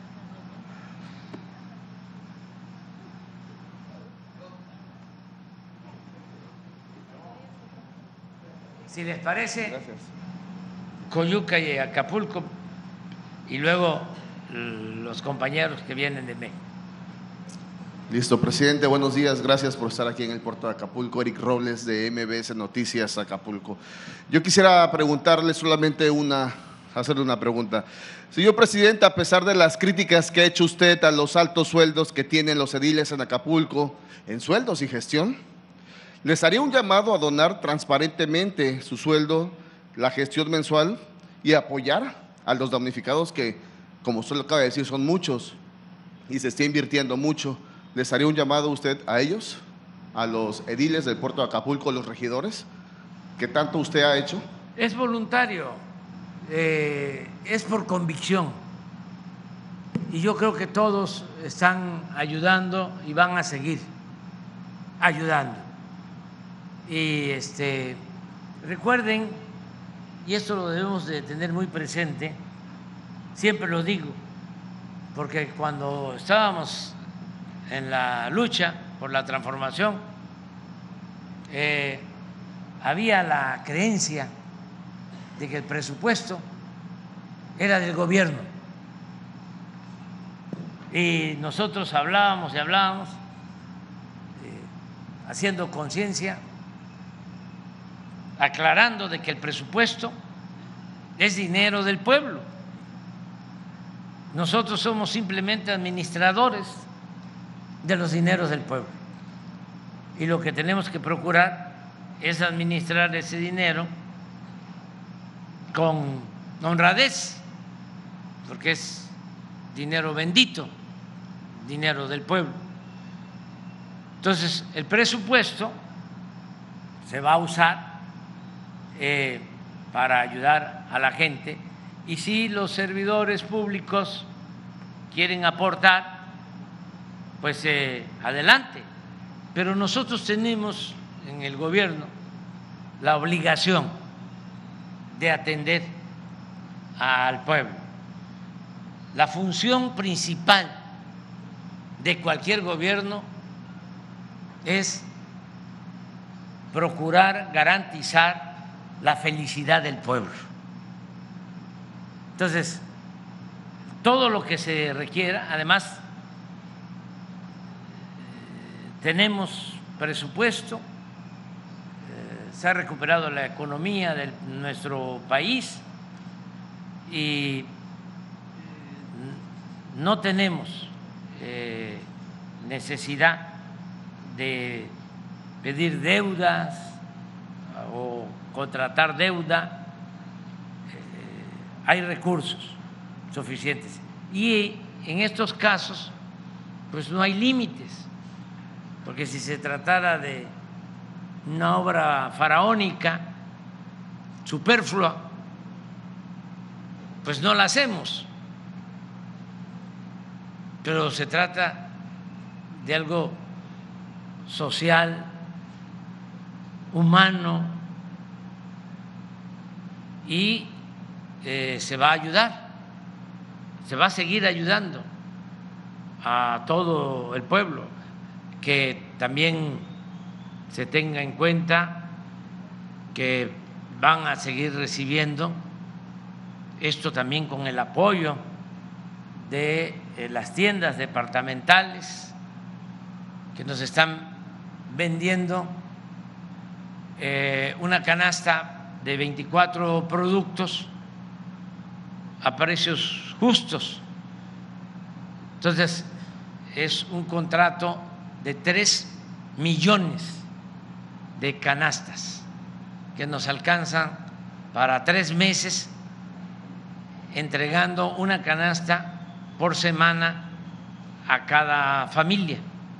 B: Si les parece, gracias. Coyuca y Acapulco, y luego los compañeros que vienen de México.
S: Listo, presidente, buenos días, gracias por estar aquí en el puerto de Acapulco. Eric Robles, de M B S Noticias Acapulco. Yo quisiera preguntarle solamente una, hacerle una pregunta. Señor presidente, a pesar de las críticas que ha hecho usted a los altos sueldos que tienen los ediles en Acapulco, en sueldos y gestión, les haría un llamado a donar transparentemente su sueldo, la gestión mensual, y apoyar a los damnificados que, como usted lo acaba de decir, son muchos y se está invirtiendo mucho. ¿Les haría un llamado usted a ellos, a los ediles del puerto de Acapulco, los regidores, que tanto usted ha hecho?
B: Es voluntario, eh, es por convicción y yo creo que todos están ayudando y van a seguir ayudando. Y este, recuerden, y esto lo debemos de tener muy presente, siempre lo digo, porque cuando estábamos en la lucha por la transformación, eh, había la creencia de que el presupuesto era del gobierno y nosotros hablábamos y hablábamos eh, haciendo conciencia, aclarando de que el presupuesto es dinero del pueblo. Nosotros somos simplemente administradores de los dineros del pueblo y lo que tenemos que procurar es administrar ese dinero con honradez, porque es dinero bendito, dinero del pueblo. Entonces, el presupuesto se va a usar eh, para ayudar a la gente y si los servidores públicos quieren aportar, pues eh, adelante. Pero nosotros tenemos en el gobierno la obligación de atender al pueblo. La función principal de cualquier gobierno es procurar garantizar la felicidad del pueblo. Entonces, todo lo que se requiera, además, tenemos presupuesto, eh, se ha recuperado la economía de nuestro país y no tenemos eh, necesidad de pedir deudas o contratar deuda, eh, hay recursos suficientes y en estos casos pues no hay límites. Porque si se tratara de una obra faraónica, superflua, pues no la hacemos. Pero se trata de algo social, humano, y eh, se va a ayudar, se va a seguir ayudando a todo el pueblo. Que también se tenga en cuenta que van a seguir recibiendo esto también con el apoyo de las tiendas departamentales que nos están vendiendo eh, una canasta de veinticuatro productos a precios justos. Entonces, es un contrato de tres millones de canastas que nos alcanzan para tres meses, entregando una canasta por semana a cada familia.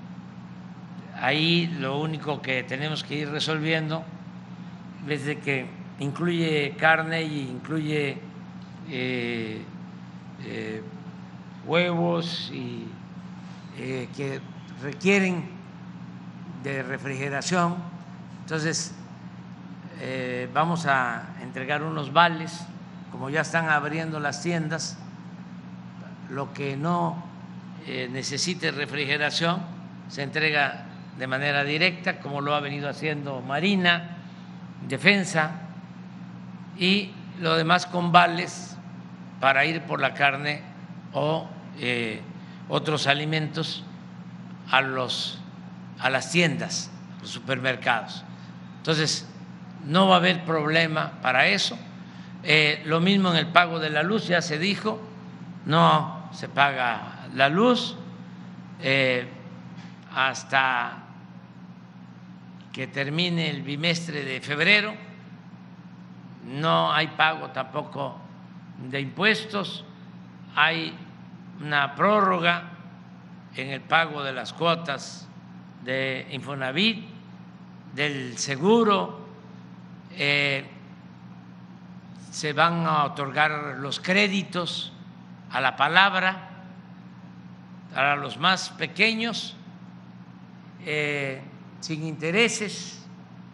B: Ahí lo único que tenemos que ir resolviendo es de que incluye carne y incluye eh, eh, huevos y eh, que requieren de refrigeración. Entonces eh, vamos a entregar unos vales, como ya están abriendo las tiendas, lo que no eh, necesite refrigeración se entrega de manera directa, como lo ha venido haciendo Marina, Defensa, y lo demás con vales para ir por la carne o eh, otros alimentos a los a las tiendas, los supermercados. Entonces, no va a haber problema para eso. Eh, lo mismo en el pago de la luz, ya se dijo, no se paga la luz eh, hasta que termine el bimestre de febrero. No hay pago tampoco de impuestos, hay una prórroga en el pago de las cuotas de Infonavit, del seguro, eh, se van a otorgar los créditos a la palabra para los más pequeños, eh, sin intereses,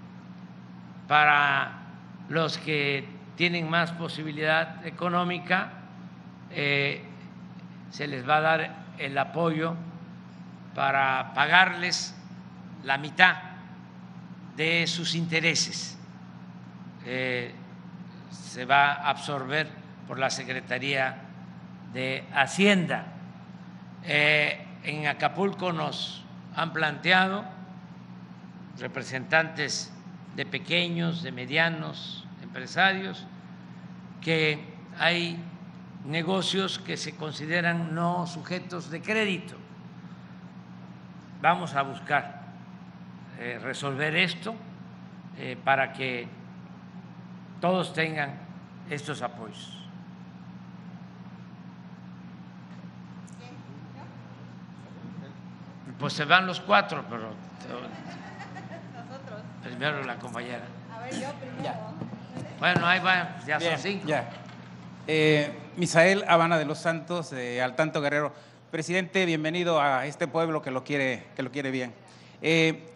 B: para los que tienen más posibilidad económica, eh, se les va a dar el apoyo para pagarles la mitad de sus intereses. Eh, se va a absorber por la Secretaría de Hacienda. Eh, en Acapulco nos han planteado representantes de pequeños, de medianos empresarios, que hay negocios que se consideran no sujetos de crédito. Vamos a buscar eh, resolver esto eh, para que todos tengan estos apoyos. Pues se van los cuatro, pero primero la compañera.
T: A ver, yo primero.
B: Bueno, ahí va, ya
T: Bien,
B: son cinco.
T: Ya. Eh, Misael Habana de los Santos, de Altanto Guerrero. Presidente, bienvenido a este pueblo que lo quiere, que lo quiere bien. Eh,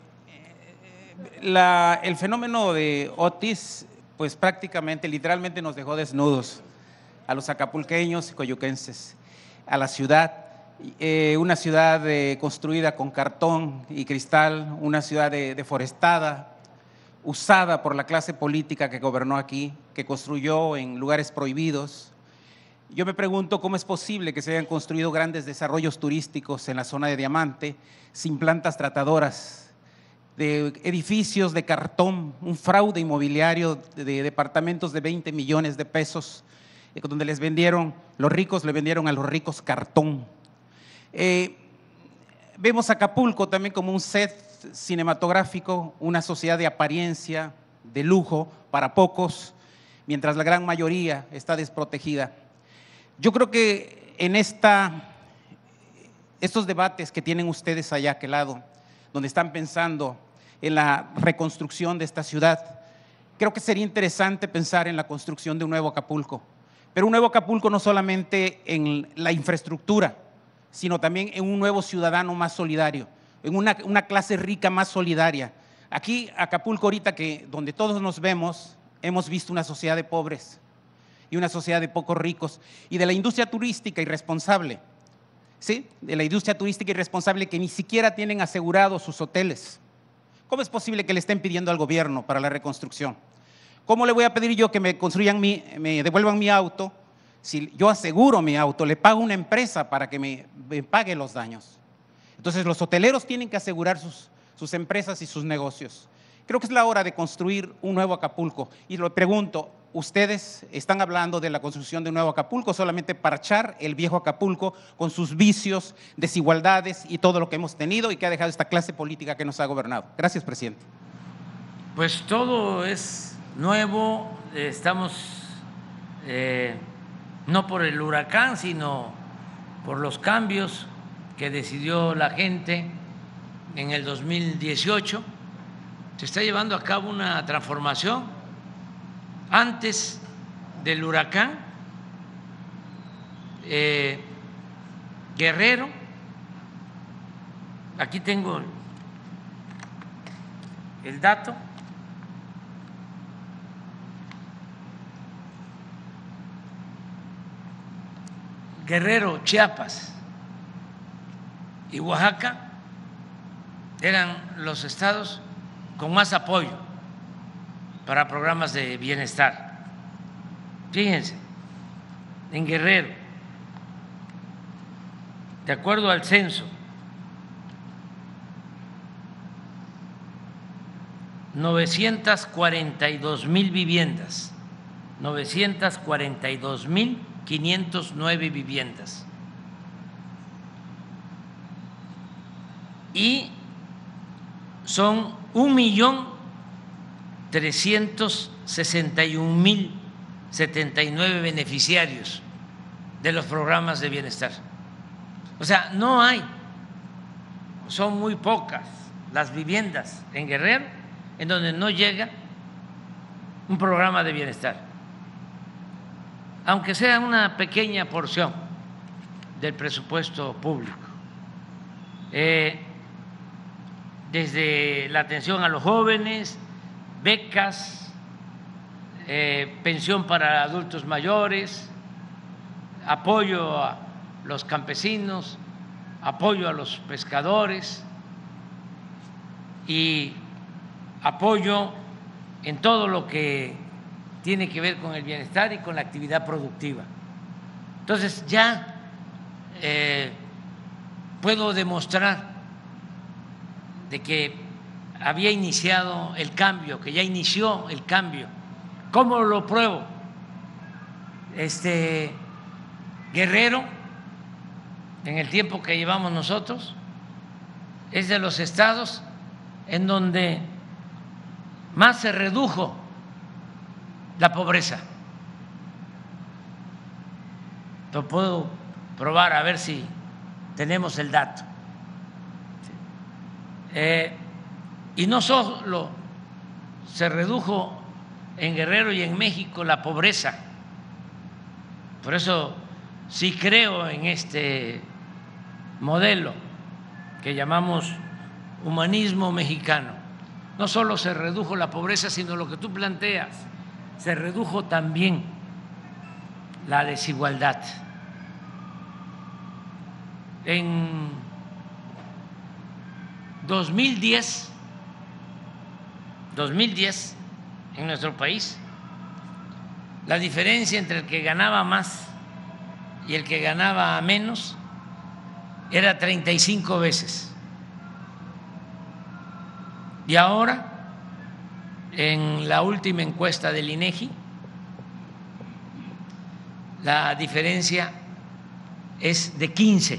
T: la, el fenómeno de Otis, pues prácticamente, literalmente nos dejó desnudos a los acapulqueños y coyuquenses, a la ciudad. Eh, una ciudad eh, construida con cartón y cristal, una ciudad de, deforestada, usada por la clase política que gobernó aquí, que construyó en lugares prohibidos. Yo me pregunto cómo es posible que se hayan construido grandes desarrollos turísticos en la zona de Diamante sin plantas tratadoras, de edificios de cartón, un fraude inmobiliario de, de departamentos de veinte millones de pesos, eh, donde les vendieron, los ricos le vendieron a los ricos cartón. Eh, vemos a Acapulco también como un set cinematográfico, una sociedad de apariencia, de lujo para pocos, mientras la gran mayoría está desprotegida. Yo creo que en esta, estos debates que tienen ustedes allá a aquel lado, donde están pensando en la reconstrucción de esta ciudad, creo que sería interesante pensar en la construcción de un nuevo Acapulco, pero un nuevo Acapulco no solamente en la infraestructura, sino también en un nuevo ciudadano más solidario, en una, una clase rica más solidaria. Aquí, Acapulco, ahorita que donde todos nos vemos, hemos visto una sociedad de pobres y una sociedad de pocos ricos, y de la industria turística irresponsable, ¿sí? De la industria turística irresponsable que ni siquiera tienen asegurados sus hoteles. ¿Cómo es posible que le estén pidiendo al gobierno para la reconstrucción? ¿Cómo le voy a pedir yo que me construyan mi, me devuelvan mi auto? Si yo aseguro mi auto, le pago a una empresa para que me, me pague los daños. Entonces los hoteleros tienen que asegurar sus, sus empresas y sus negocios. Creo que es la hora de construir un nuevo Acapulco. Y lo pregunto, ¿ustedes están hablando de la construcción de un nuevo Acapulco solamente parchar el viejo Acapulco con sus vicios, desigualdades y todo lo que hemos tenido y que ha dejado esta clase política que nos ha gobernado? Gracias, presidente.
B: Pues todo es nuevo, estamos eh, no por el huracán, sino por los cambios que decidió la gente en el dos mil dieciocho. Se está llevando a cabo una transformación. Antes del huracán, eh, Guerrero, aquí tengo el dato, Guerrero, Chiapas y Oaxaca eran los estados con más apoyo para programas de bienestar. Fíjense, en Guerrero, de acuerdo al censo, novecientas cuarenta y dos mil viviendas, novecientas cuarenta y dos mil quinientas nueve viviendas. Y son un millón trescientos sesenta y un mil setenta y nueve beneficiarios de los programas de bienestar. O sea, no hay, son muy pocas las viviendas en Guerrero en donde no llega un programa de bienestar. aunque sea una pequeña porción del presupuesto público. Eh, desde la atención a los jóvenes, becas, eh, pensión para adultos mayores, apoyo a los campesinos, apoyo a los pescadores y apoyo en todo lo que tiene que ver con el bienestar y con la actividad productiva. Entonces ya eh, puedo demostrar de que había iniciado el cambio, que ya inició el cambio. ¿Cómo lo pruebo? Este Guerrero, en el tiempo que llevamos nosotros, es de los estados en donde más se redujo la pobreza. Lo puedo probar a ver si tenemos el dato. Eh, y no solo se redujo en Guerrero y en México la pobreza, por eso sí creo en este modelo que llamamos humanismo mexicano. No solo se redujo la pobreza, sino lo que tú planteas, se redujo también la desigualdad. En dos mil diez, dos mil diez en nuestro país, la diferencia entre el que ganaba más y el que ganaba menos era treinta y cinco veces. Y ahora, en la última encuesta del INEGI, la diferencia es de quince,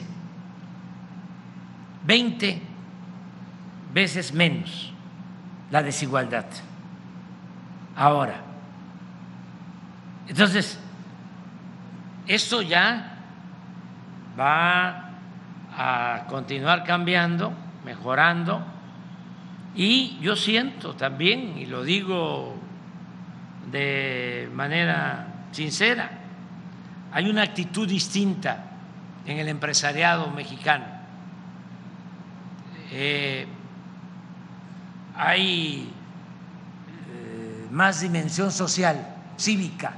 B: veinte veces menos la desigualdad ahora. Entonces, esto ya va a continuar cambiando, mejorando, y yo siento también, y lo digo de manera sincera, hay una actitud distinta en el empresariado mexicano. Eh, hay eh, más dimensión social, cívica.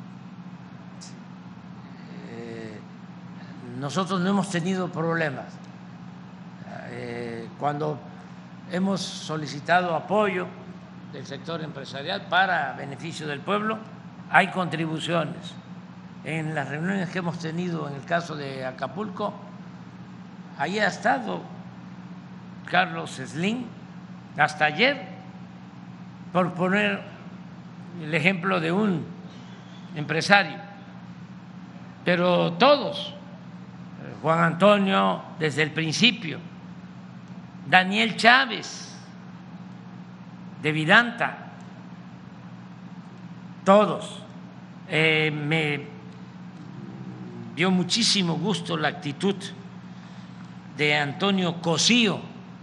B: Eh, nosotros no hemos tenido problemas. Eh, cuando hemos solicitado apoyo del sector empresarial para beneficio del pueblo, hay contribuciones. En las reuniones que hemos tenido en el caso de Acapulco, ahí ha estado Carlos Slim hasta ayer, por poner el ejemplo de un empresario, pero todos, Juan Antonio desde el principio, Daniel Chávez de Vidanta, todos. Eh, me dio muchísimo gusto la actitud de Antonio Cosío,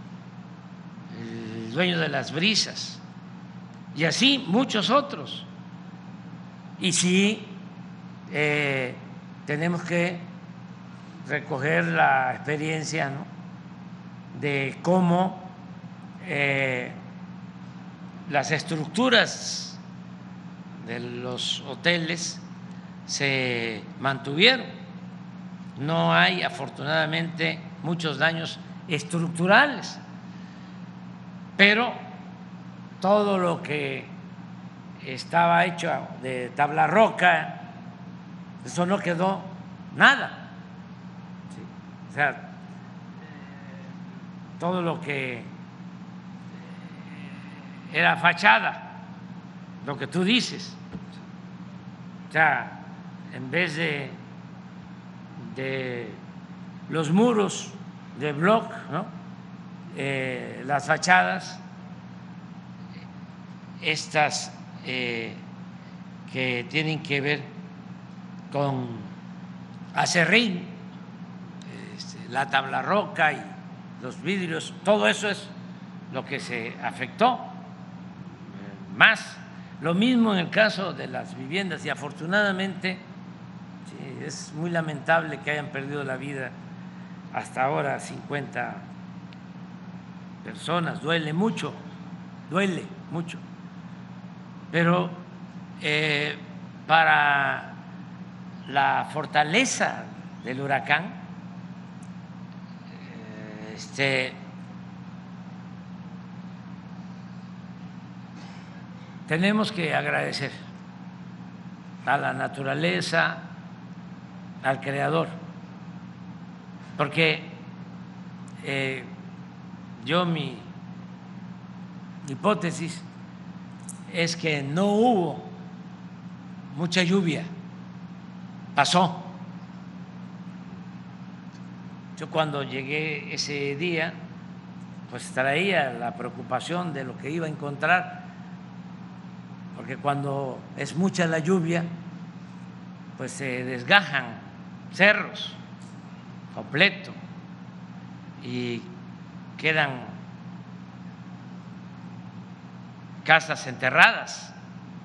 B: el dueño de Las Brisas, y así muchos otros. Y sí, eh, tenemos que recoger la experiencia, ¿no?, de cómo eh, las estructuras de los hoteles se mantuvieron. No hay, afortunadamente, muchos daños estructurales, pero todo lo que estaba hecho de tabla roca, eso no quedó nada. ¿Sí? O sea, todo lo que era fachada, lo que tú dices, o sea, en vez de, de los muros de bloc, ¿no?, eh, las fachadas, estas eh, que tienen que ver con acerrín, este, la tabla roca y los vidrios, todo eso es lo que se afectó más. Lo mismo en el caso de las viviendas, y afortunadamente es muy lamentable que hayan perdido la vida hasta ahora cincuenta personas, duele mucho, duele mucho, pero eh, para la fortaleza del huracán, eh, este, tenemos que agradecer a la naturaleza, al Creador, porque eh, yo mi hipótesis es que no hubo mucha lluvia, pasó. Yo cuando llegué ese día, pues traía la preocupación de lo que iba a encontrar, porque cuando es mucha la lluvia, pues se desgajan cerros completos y quedan casas enterradas.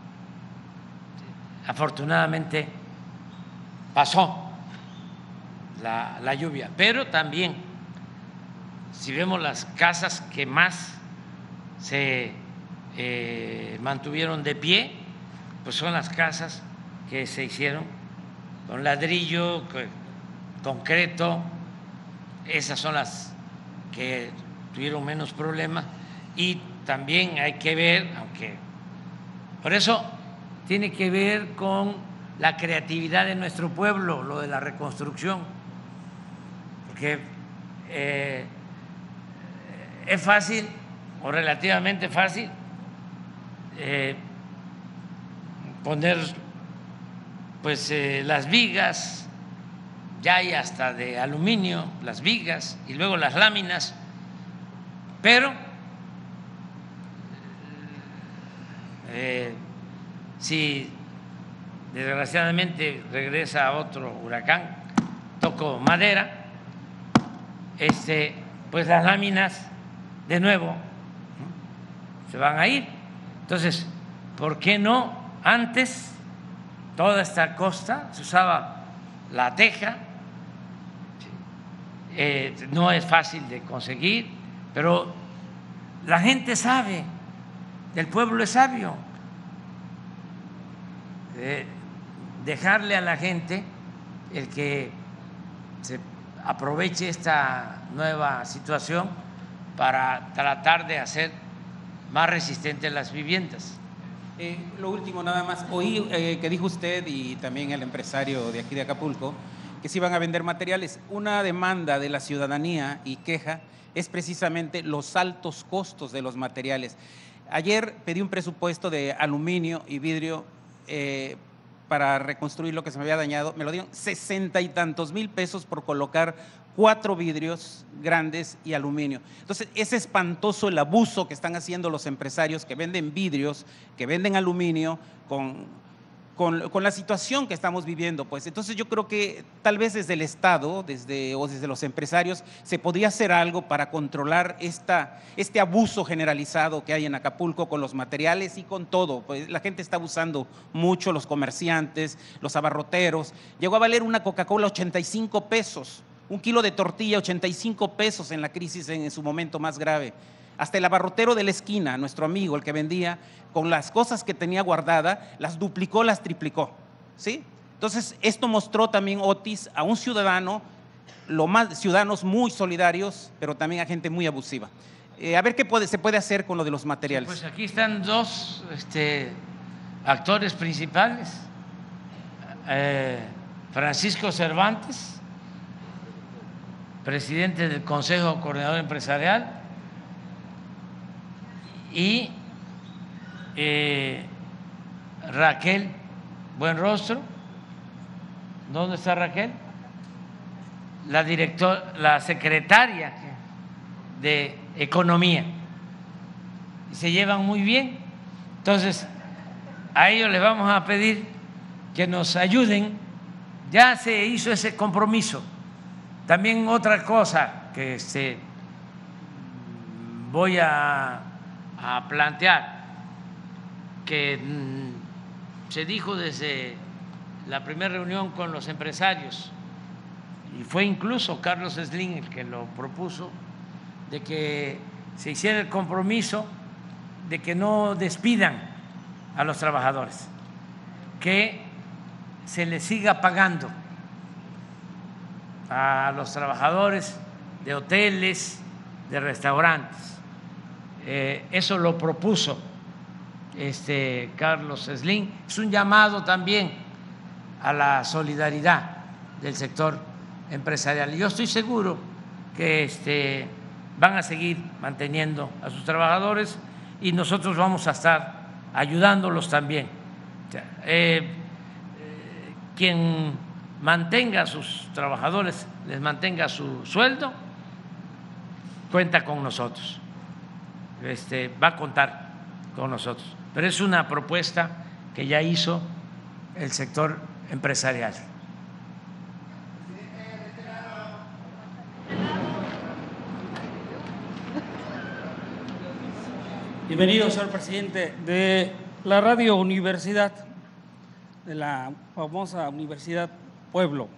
B: Afortunadamente pasó la, la lluvia, pero también si vemos las casas que más se eh, mantuvieron de pie, pues son las casas que se hicieron con ladrillo, concreto, esas son las que tuvieron menos problemas. Y también hay que ver, aunque por eso tiene que ver con la creatividad de nuestro pueblo, lo de la reconstrucción, porque eh, es fácil o relativamente fácil eh, poner pues eh, las vigas, ya hay hasta de aluminio, las vigas y luego las láminas, pero eh, si desgraciadamente regresa otro huracán, toco madera, este, pues las láminas de nuevo, ¿no?, se van a ir. Entonces, ¿por qué no antes? Toda esta costa se usaba la teja, eh, no es fácil de conseguir, pero la gente sabe, el pueblo es sabio. Eh, dejarle a la gente el que se aproveche esta nueva situación para tratar de hacer más resistentes las viviendas.
T: Eh, lo último nada más, oí eh, que dijo usted y también el empresario de aquí de Acapulco que se iban a vender materiales. Una demanda de la ciudadanía y queja es precisamente los altos costos de los materiales. Ayer pedí un presupuesto de aluminio y vidrio eh, para reconstruir lo que se me había dañado, me lo dieron sesenta y tantos mil pesos por colocar cuatro vidrios grandes y aluminio. Entonces, es espantoso el abuso que están haciendo los empresarios que venden vidrios, que venden aluminio con, con, con la situación que estamos viviendo. Pues entonces yo creo que tal vez desde el Estado desde, o desde los empresarios se podría hacer algo para controlar esta, este abuso generalizado que hay en Acapulco con los materiales y con todo. Pues la gente está abusando mucho, los comerciantes, los abarroteros. Llegó a valer una Coca-Cola ochenta y cinco pesos. Un kilo de tortilla, ochenta y cinco pesos en la crisis en su momento más grave. Hasta el abarrotero de la esquina, nuestro amigo, el que vendía, con las cosas que tenía guardada, las duplicó, las triplicó, ¿sí? Entonces, esto mostró también, Otis, a un ciudadano, lo más, ciudadanos muy solidarios, pero también a gente muy abusiva. Eh, a ver qué puede, se puede hacer con lo de los materiales.
B: Pues aquí están dos este, actores principales, eh, Francisco Cervantes, presidente del Consejo Coordinador Empresarial, y eh, Raquel Buenrostro. ¿Dónde está Raquel? La directora, la secretaria de Economía. Y se llevan muy bien. Entonces, a ellos les vamos a pedir que nos ayuden. Ya se hizo ese compromiso. También otra cosa que este, voy a, a plantear, que mm, se dijo desde la primera reunión con los empresarios, y fue incluso Carlos Slim el que lo propuso, de que se hiciera el compromiso de que no despidan a los trabajadores, que se les siga pagando a los trabajadores de hoteles, de restaurantes. Eh, eso lo propuso este Carlos Slim. Es un llamado también a la solidaridad del sector empresarial. Yo estoy seguro que este, van a seguir manteniendo a sus trabajadores y nosotros vamos a estar ayudándolos también. O sea, eh, eh, quien mantenga a sus trabajadores, les mantenga su sueldo, cuenta con nosotros, este, va a contar con nosotros. Pero es una propuesta que ya hizo el sector empresarial.
U: Bienvenido, señor presidente, de la Radio Universidad, de la famosa Universidad Pueblo.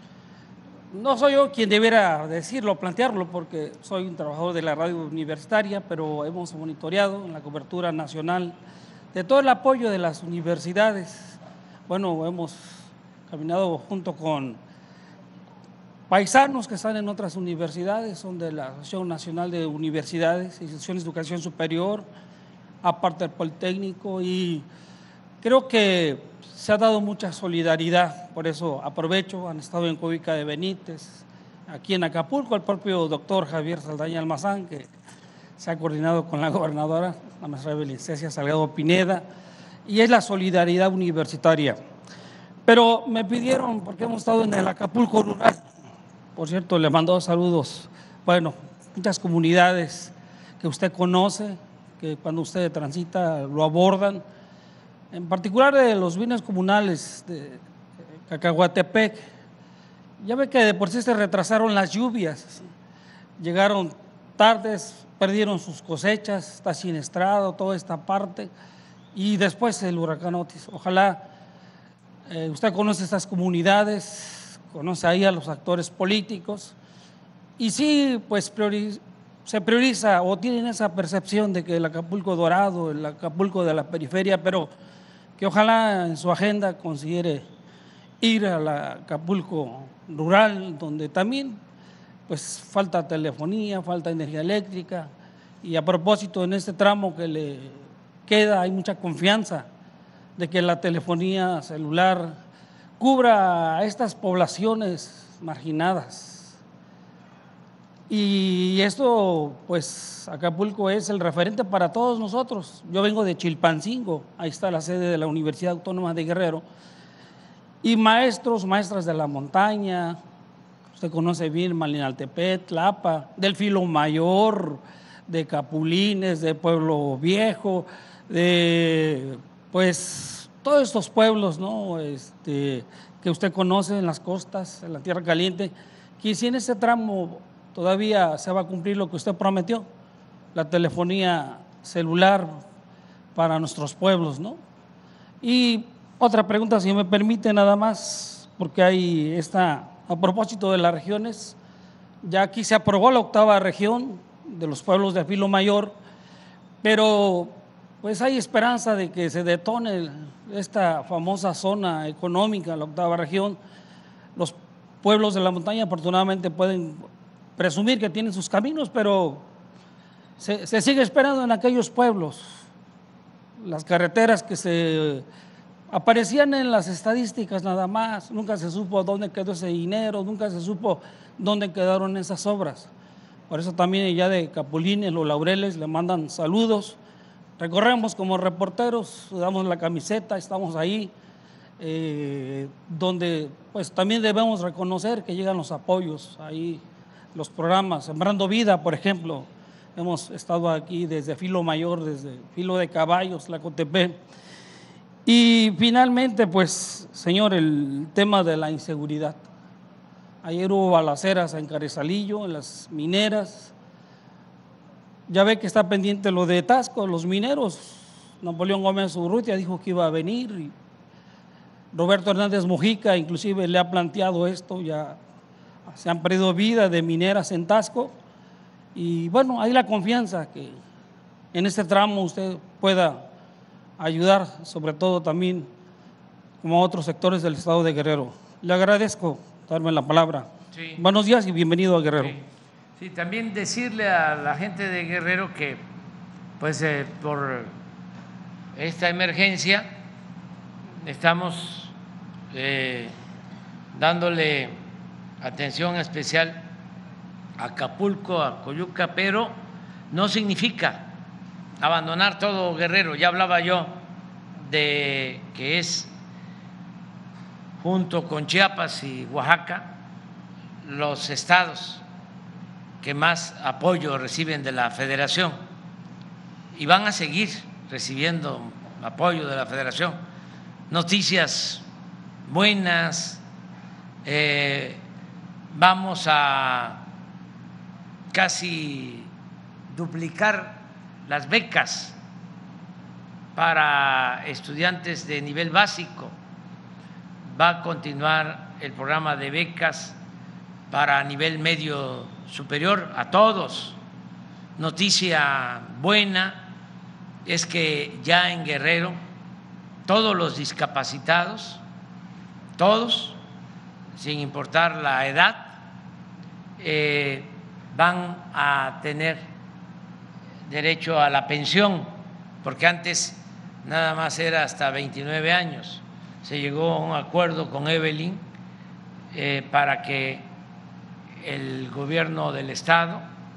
U: No soy yo quien debiera decirlo, plantearlo, porque soy un trabajador de la radio universitaria, pero hemos monitoreado en la cobertura nacional de todo el apoyo de las universidades. Bueno, hemos caminado junto con paisanos que están en otras universidades, son de la Asociación Nacional de Universidades e Instituciones de Educación Superior, aparte del Politécnico, y creo que se ha dado mucha solidaridad, por eso aprovecho, han estado en Coyuca de Benítez, aquí en Acapulco, el propio doctor Javier Saldaña Almazán, que se ha coordinado con la gobernadora, la maestra Belicencia Salgado Pineda, y es la solidaridad universitaria. Pero me pidieron, porque hemos estado en el Acapulco rural, por cierto, le mandó saludos, bueno, muchas comunidades que usted conoce, que cuando usted transita lo abordan, en particular de los bienes comunales de Cacahuatepec. Ya ve que de por sí se retrasaron las lluvias, llegaron tardes, perdieron sus cosechas, está siniestrado toda esta parte, y después el huracán Otis. Ojalá eh, usted conoce estas comunidades, conoce ahí a los actores políticos, y sí, pues priori- se prioriza o tienen esa percepción de que el Acapulco dorado, el Acapulco de la periferia, pero que ojalá en su agenda considere ir al Acapulco rural, donde también pues falta telefonía, falta energía eléctrica, y a propósito en este tramo que le queda hay mucha confianza de que la telefonía celular cubra a estas poblaciones marginadas. Y esto, pues, Acapulco es el referente para todos nosotros. Yo vengo de Chilpancingo, ahí está la sede de la Universidad Autónoma de Guerrero, y maestros, maestras de la montaña, usted conoce bien Malinaltepet, Tlapa, del Filo Mayor, de Capulines, de Pueblo Viejo, de, pues, todos estos pueblos, ¿no? Este, que usted conoce en las costas, en la Tierra Caliente, que si en ese tramo todavía se va a cumplir lo que usted prometió, la telefonía celular para nuestros pueblos, ¿no? Y otra pregunta, si me permite nada más, porque hay esta, a propósito de las regiones, ya aquí se aprobó la octava región de los pueblos de Filo Mayor, pero pues hay esperanza de que se detone esta famosa zona económica, la octava región. Los pueblos de la montaña afortunadamente pueden presumir que tienen sus caminos, pero se, se sigue esperando en aquellos pueblos. Las carreteras que se aparecían en las estadísticas nada más, nunca se supo dónde quedó ese dinero, nunca se supo dónde quedaron esas obras. Por eso también ya de Capulines, los Laureles, le mandan saludos. Recorremos como reporteros, damos la camiseta, estamos ahí, eh, donde pues también debemos reconocer que llegan los apoyos, ahí los programas, Sembrando Vida, por ejemplo, hemos estado aquí desde Filo Mayor, desde Filo de Caballos, Tlacotepec. Y finalmente, pues, señor, el tema de la inseguridad. Ayer hubo balaceras en Carrizalillo, en las mineras. Ya ve que está pendiente lo de Tasco, los mineros. Napoleón Gómez Urrutia dijo que iba a venir. Y Roberto Hernández Mujica inclusive le ha planteado esto, ya se han perdido vidas de mineras en Taxco y bueno, hay la confianza que en este tramo usted pueda ayudar, sobre todo también como a otros sectores del estado de Guerrero. Le agradezco darme la palabra.
B: Sí.
U: Buenos días y bienvenido a Guerrero.
B: Sí. Sí, también decirle a la gente de Guerrero que pues eh, por esta emergencia estamos eh, dándole atención especial a Acapulco, a Coyuca, pero no significa abandonar todo Guerrero. Ya hablaba yo de que es junto con Chiapas y Oaxaca los estados que más apoyo reciben de la Federación y van a seguir recibiendo apoyo de la Federación. Noticias buenas, eh, vamos a casi duplicar las becas para estudiantes de nivel básico, va a continuar el programa de becas para nivel medio superior a todos. Noticia buena es que ya en Guerrero todos los discapacitados, todos, sin importar la edad, eh, van a tener derecho a la pensión, porque antes nada más era hasta veintinueve años. Se llegó a un acuerdo con Evelyn eh, para que el gobierno del estado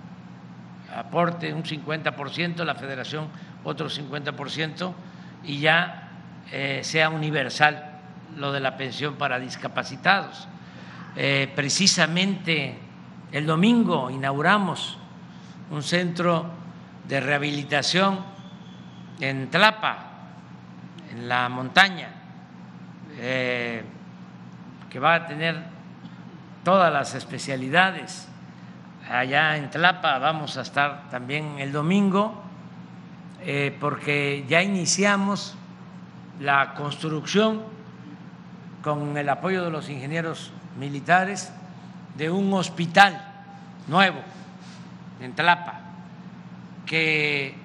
B: aporte un cincuenta por ciento, la federación otro cincuenta por ciento y ya eh, sea universal lo de la pensión para discapacitados. Eh, precisamente el domingo inauguramos un centro de rehabilitación en Tlapa, en la montaña, eh, que va a tener todas las especialidades. Allá en Tlapa vamos a estar también el domingo, eh, porque ya iniciamos la construcción con el apoyo de los ingenieros militares de un hospital nuevo en Tlapa que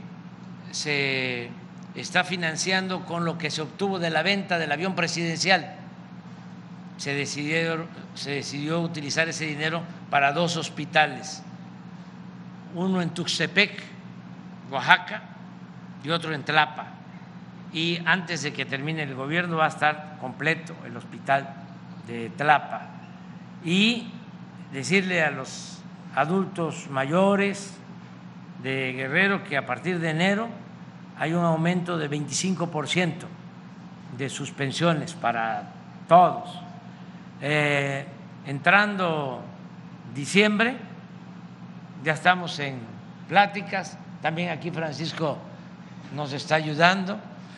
B: se está financiando con lo que se obtuvo de la venta del avión presidencial. Se decidió, se decidió utilizar ese dinero para dos hospitales, uno en Tuxtepec, Oaxaca, y otro en Tlapa. Y antes de que termine el gobierno va a estar completo el hospital de Tlapa. Y decirle a los adultos mayores de Guerrero que a partir de enero hay un aumento de veinticinco por ciento de sus pensiones para todos. Eh, entrando diciembre, ya estamos en pláticas, también aquí Francisco nos está ayudando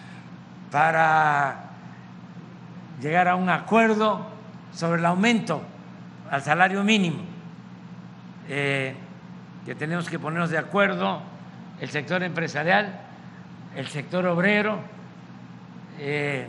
B: para llegar a un acuerdo sobre el aumento al salario mínimo, eh, que tenemos que ponernos de acuerdo el sector empresarial, el sector obrero eh,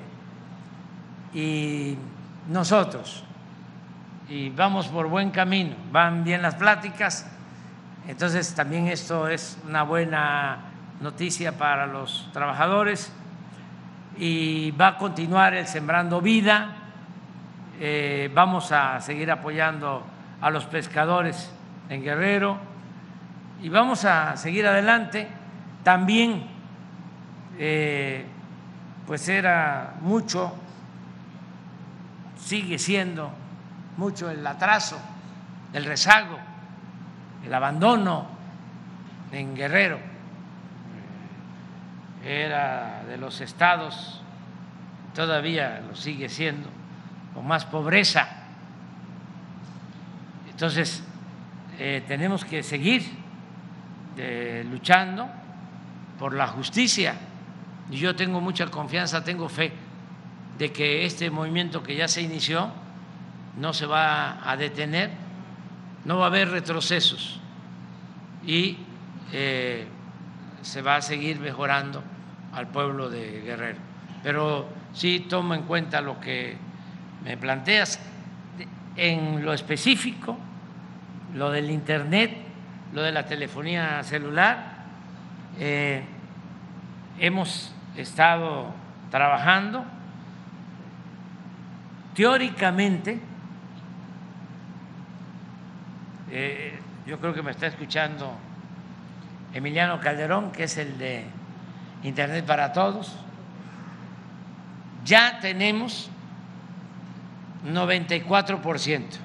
B: y nosotros, y vamos por buen camino, van bien las pláticas. Entonces también esto es una buena noticia para los trabajadores y va a continuar el Sembrando Vida. Eh, vamos a seguir apoyando a los pescadores en Guerrero y vamos a seguir adelante. También eh, pues era mucho, sigue siendo mucho el atraso, el rezago, el abandono en Guerrero. Era de los estados, todavía lo sigue siendo, con más pobreza. Entonces, eh, tenemos que seguir eh, luchando por la justicia. Y yo tengo mucha confianza, tengo fe de que este movimiento que ya se inició no se va a detener, no va a haber retrocesos y eh, se va a seguir mejorando al pueblo de Guerrero. pero sí tomo en cuenta lo que me planteas. En lo específico, lo del Internet, lo de la telefonía celular, eh, hemos estado trabajando teóricamente. Eh, yo creo que me está escuchando Emiliano Calderón, que es el de Internet para Todos. Ya tenemos noventa y cuatro por ciento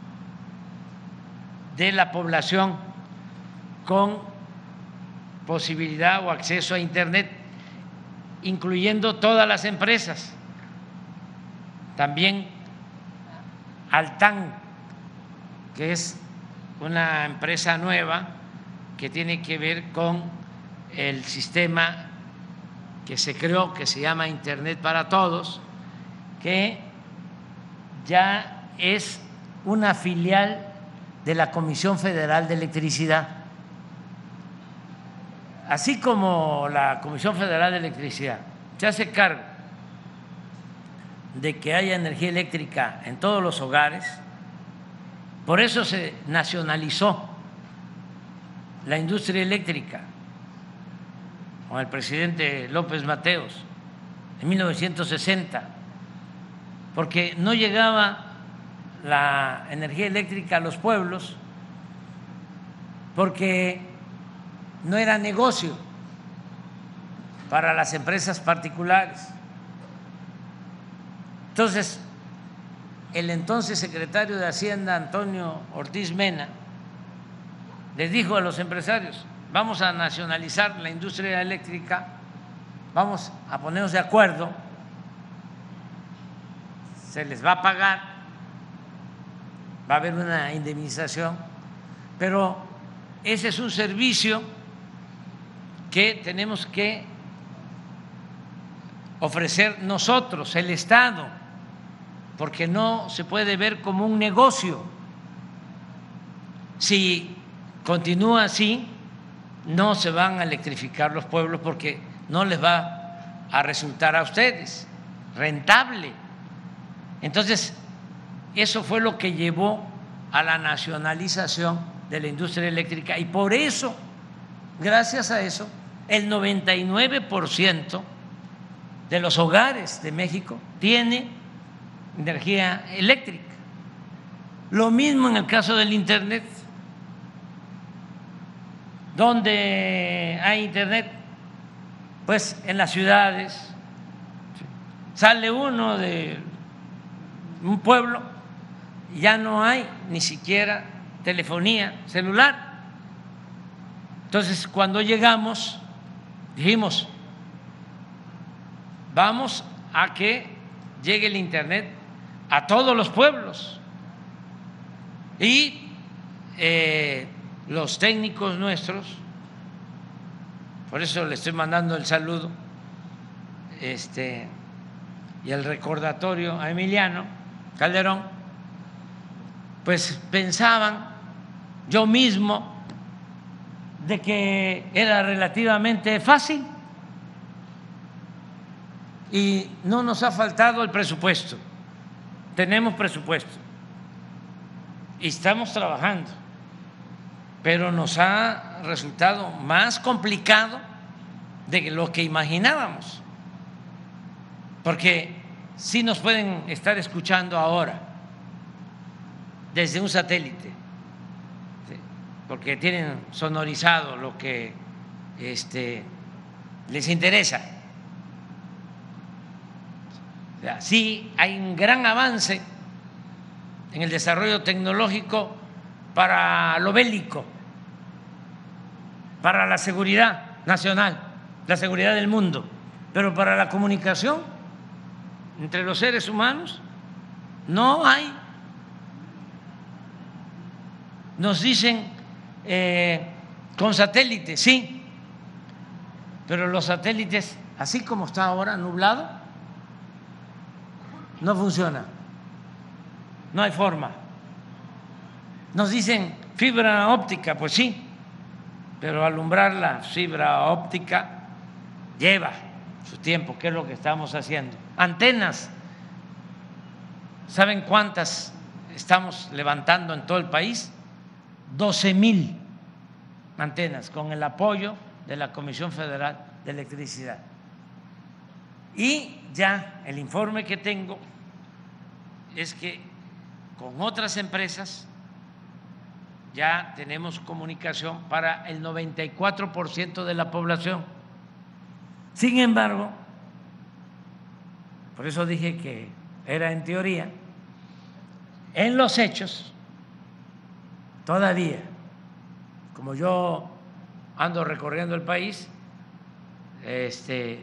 B: de la población con posibilidad o acceso a Internet, incluyendo todas las empresas. También Altán, que es una empresa nueva que tiene que ver con el sistema que se creó, que se llama Internet para Todos, que ya es una filial de la Comisión Federal de Electricidad. Así como la Comisión Federal de Electricidad se hace cargo de que haya energía eléctrica en todos los hogares, por eso se nacionalizó la industria eléctrica con el presidente López Mateos en mil novecientos sesenta, porque no llegaba la energía eléctrica a los pueblos, porque no era negocio para las empresas particulares. Entonces, el entonces secretario de Hacienda, Antonio Ortiz Mena, les dijo a los empresarios: vamos a nacionalizar la industria eléctrica, vamos a ponernos de acuerdo, se les va a pagar, va a haber una indemnización, pero ese es un servicio que tenemos que ofrecer nosotros, el Estado, porque no se puede ver como un negocio. Si continúa así, no se van a electrificar los pueblos porque no les va a resultar a ustedes rentable. Entonces, eso fue lo que llevó a la nacionalización de la industria eléctrica y por eso, gracias a eso, el noventa y nueve por ciento de los hogares de México tiene energía eléctrica. Lo mismo en el caso del Internet. ¿Dónde hay Internet? Pues en las ciudades. Sale uno de un pueblo y ya no hay ni siquiera telefonía celular. Entonces, cuando llegamos, dijimos, vamos a que llegue el Internet a todos los pueblos. Y eh, los técnicos nuestros, por eso le estoy mandando el saludo este, y el recordatorio a Emiliano Calderón, pues pensaban, yo mismo, de que era relativamente fácil y no nos ha faltado el presupuesto. Tenemos presupuesto y estamos trabajando, pero nos ha resultado más complicado de lo que imaginábamos, porque sí nos pueden estar escuchando ahora desde un satélite, porque tienen sonorizado lo que este, les interesa. O sea, sí hay un gran avance en el desarrollo tecnológico para lo bélico, para la seguridad nacional, la seguridad del mundo, pero para la comunicación entre los seres humanos no hay. Nos dicen eh, con satélites, sí, pero los satélites, así como está ahora nublado, no funciona, no hay forma. Nos dicen fibra óptica, pues sí, pero alumbrar la fibra óptica lleva su tiempo, qué es lo que estamos haciendo. Antenas, ¿saben cuántas estamos levantando en todo el país? doce mil antenas con el apoyo de la Comisión Federal de Electricidad. Y ya el informe que tengo es que con otras empresas ya tenemos comunicación para el noventa y cuatro por ciento de la población. Sin embargo, por eso dije que era en teoría, en los hechos, todavía, como yo ando recorriendo el país, este,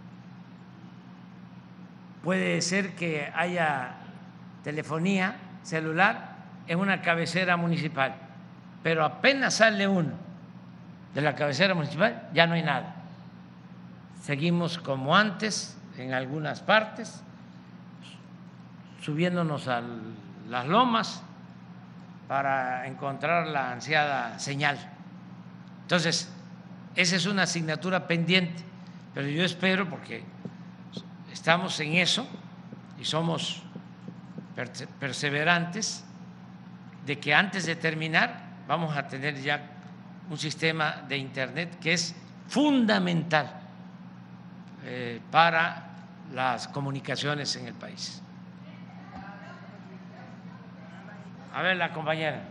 B: puede ser que haya telefonía celular en una cabecera municipal, pero apenas sale uno de la cabecera municipal, ya no hay nada. Seguimos como antes en algunas partes, subiéndonos a las lomas para encontrar la ansiada señal. Entonces, esa es una asignatura pendiente, pero yo espero, porque estamos en eso y somos perseverantes, de que antes de terminar vamos a tener ya un sistema de Internet que es fundamental eh, para las comunicaciones en el país. A ver, la compañera.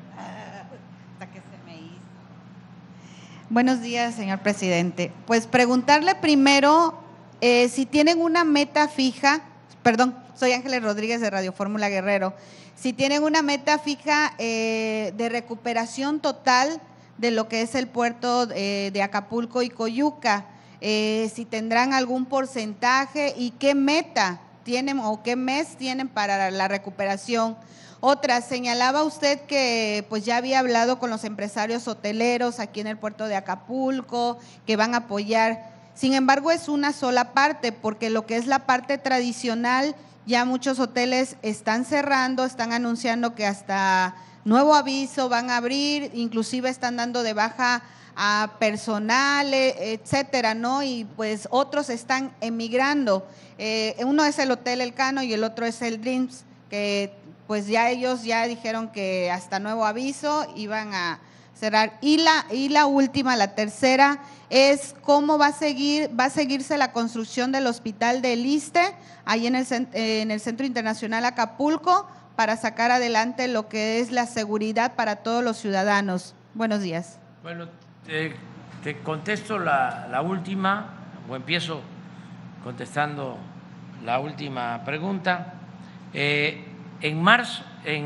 A: Buenos días, señor presidente. Pues preguntarle primero eh, si tienen una meta fija, perdón, soy Ángeles Rodríguez de Radio Fórmula Guerrero, si tienen una meta fija eh, de recuperación total de lo que es el puerto eh, de Acapulco y Coyuca, eh, si tendrán algún porcentaje y qué meta tienen o qué mes tienen para la recuperación. Otra, señalaba usted que pues ya había hablado con los empresarios hoteleros aquí en el puerto de Acapulco, que van a apoyar. Sin embargo, es una sola parte, porque lo que es la parte tradicional, ya muchos hoteles están cerrando, están anunciando que hasta nuevo aviso van a abrir, inclusive están dando de baja a personal, etcétera, ¿no? Y pues otros están emigrando. Eh, uno es el Hotel Elcano y el otro es el Dreams, que pues ya ellos ya dijeron que hasta nuevo aviso iban a cerrar. Y la, y la última, la tercera, es cómo va a seguir, va a seguirse la construcción del hospital del ISSSTE, ahí en el, en el Centro Internacional Acapulco, para sacar adelante lo que es la seguridad para todos los ciudadanos. Buenos días.
B: Bueno, te, te contesto la, la última, o empiezo contestando la última pregunta. Eh, en marzo, en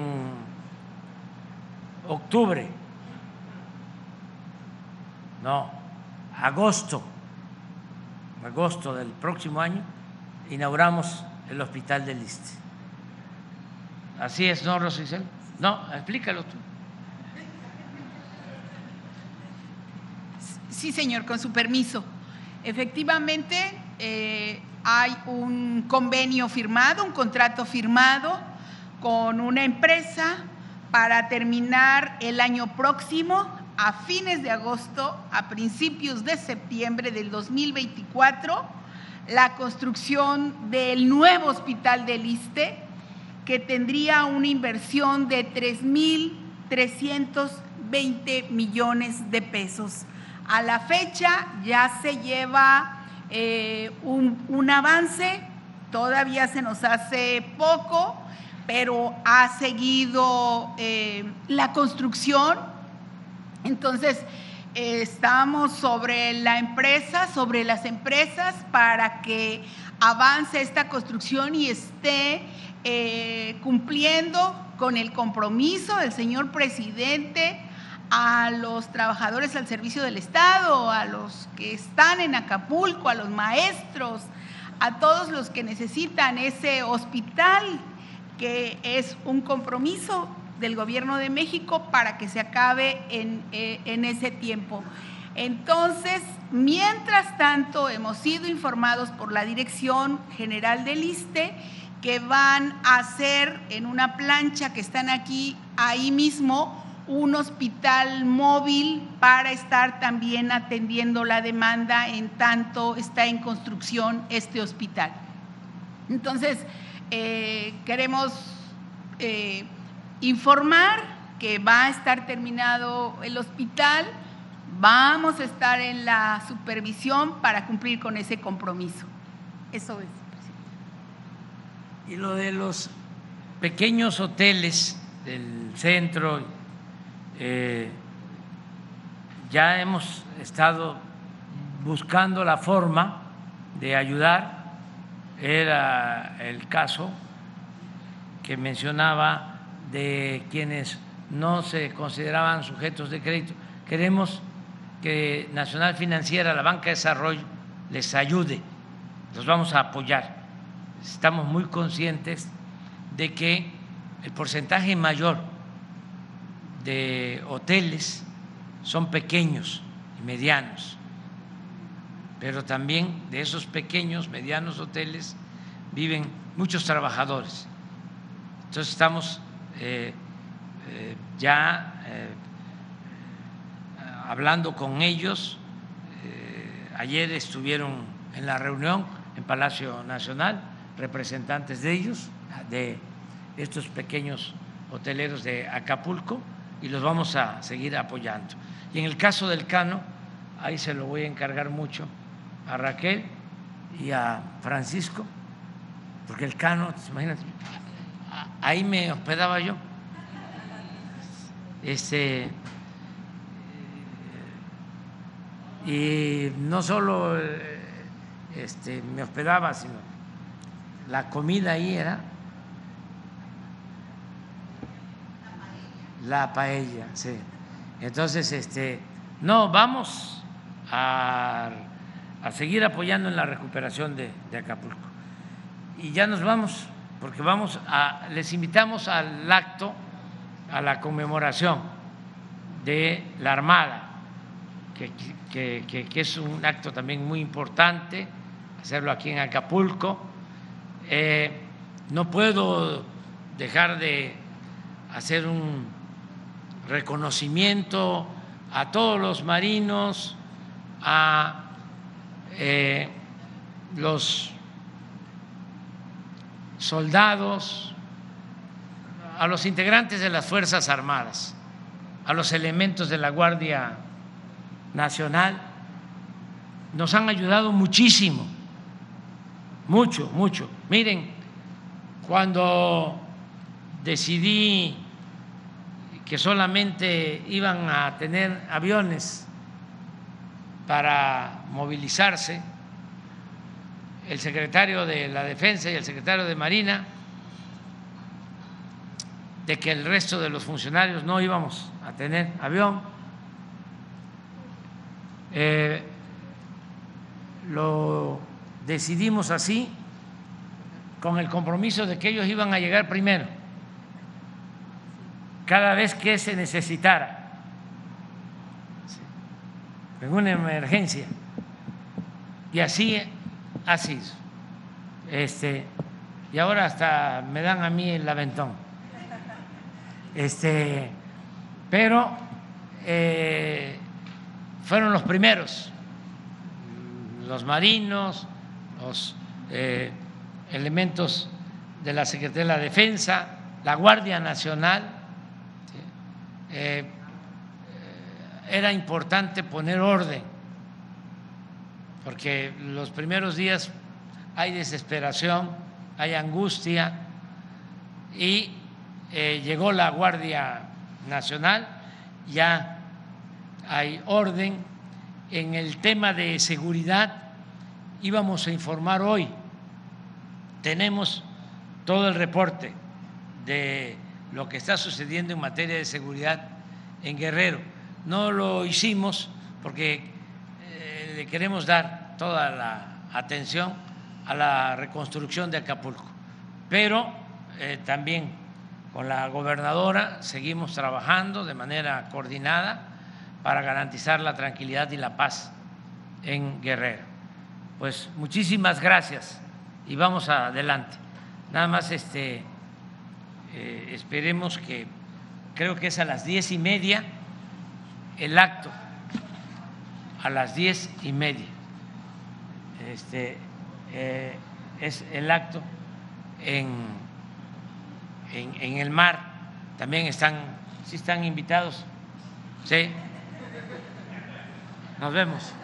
B: octubre, no, agosto, agosto del próximo año, inauguramos el hospital del ISSSTE. Así es, ¿no, Rosicel? No, explícalo tú.
O: Sí, señor, con su permiso. Efectivamente, eh, hay un convenio firmado, un contrato firmado con una empresa para terminar el año próximo, a fines de agosto, a principios de septiembre del dos mil veinticuatro, la construcción del nuevo hospital del ISSSTE, que tendría una inversión de tres mil trescientos veinte millones de pesos. A la fecha ya se lleva eh, un, un avance, todavía se nos hace poco, pero ha seguido eh, la construcción. Entonces, eh, estamos sobre la empresa, sobre las empresas, para que avance esta construcción y esté eh, cumpliendo con el compromiso del señor presidente a los trabajadores al servicio del Estado, a los que están en Acapulco, a los maestros, a todos los que necesitan ese hospital, que es un compromiso del Gobierno de México para que se acabe en, eh, en ese tiempo. Entonces, mientras tanto, hemos sido informados por la Dirección General del ISSSTE que van a hacer en una plancha que están aquí, ahí mismo, un hospital móvil para estar también atendiendo la demanda en tanto está en construcción este hospital. Entonces, eh, queremos eh, informar que va a estar terminado el hospital, vamos a estar en la supervisión para cumplir con ese compromiso. Eso es.
B: Y lo de los pequeños hoteles del centro, eh, ya hemos estado buscando la forma de ayudar. Era el caso que mencionaba de quienes no se consideraban sujetos de crédito. Queremos que Nacional Financiera, la Banca de Desarrollo, les ayude, los vamos a apoyar. Estamos muy conscientes de que el porcentaje mayor de hoteles son pequeños y medianos, pero también de esos pequeños, medianos hoteles viven muchos trabajadores. Entonces estamos eh, eh, ya eh, hablando con ellos. Eh, ayer estuvieron en la reunión en Palacio Nacional representantes de ellos, de estos pequeños hoteleros de Acapulco, y los vamos a seguir apoyando. Y en el caso del Cano, ahí se lo voy a encargar mucho a Raquel y a Francisco, porque el Cano, imagínate, ahí me hospedaba yo. Este, y no solo este, me hospedaba, sino la comida ahí era la paella, sí. Entonces, este, no, vamos a, a seguir apoyando en la recuperación de, de Acapulco. Y ya nos vamos, porque vamos a, les invitamos al acto, a la conmemoración de la Armada, que, que, que, que es un acto también muy importante, hacerlo aquí en Acapulco. Eh, no puedo dejar de hacer un reconocimiento a todos los marinos, a eh, los soldados, a los integrantes de las Fuerzas Armadas, a los elementos de la Guardia Nacional. Nos han ayudado muchísimo, mucho, mucho. Miren, cuando decidí que solamente iban a tener aviones para movilizarse, el secretario de la Defensa y el secretario de Marina, de que el resto de los funcionarios no íbamos a tener avión, eh, lo decidimos así, con el compromiso de que ellos iban a llegar primero, cada vez que se necesitara, en una emergencia. Y así ha sido. Este, y ahora hasta me dan a mí el aventón. Este, pero eh, fueron los primeros, los marinos, los eh, elementos de la Secretaría de la Defensa, la Guardia Nacional. Eh, era importante poner orden, porque los primeros días hay desesperación, hay angustia, y eh, llegó la Guardia Nacional, ya hay orden. En el tema de seguridad íbamos a informar hoy, tenemos todo el reporte de lo que está sucediendo en materia de seguridad en Guerrero. No lo hicimos porque eh, le queremos dar toda la atención a la reconstrucción de Acapulco, pero eh, también con la gobernadora seguimos trabajando de manera coordinada para garantizar la tranquilidad y la paz en Guerrero. Pues muchísimas gracias y vamos adelante. Nada más este Eh, esperemos que creo que es a las diez y media el acto, a las diez y media. Este, eh, es el acto en, en, en el mar. También están, sí están invitados. Sí. Nos vemos.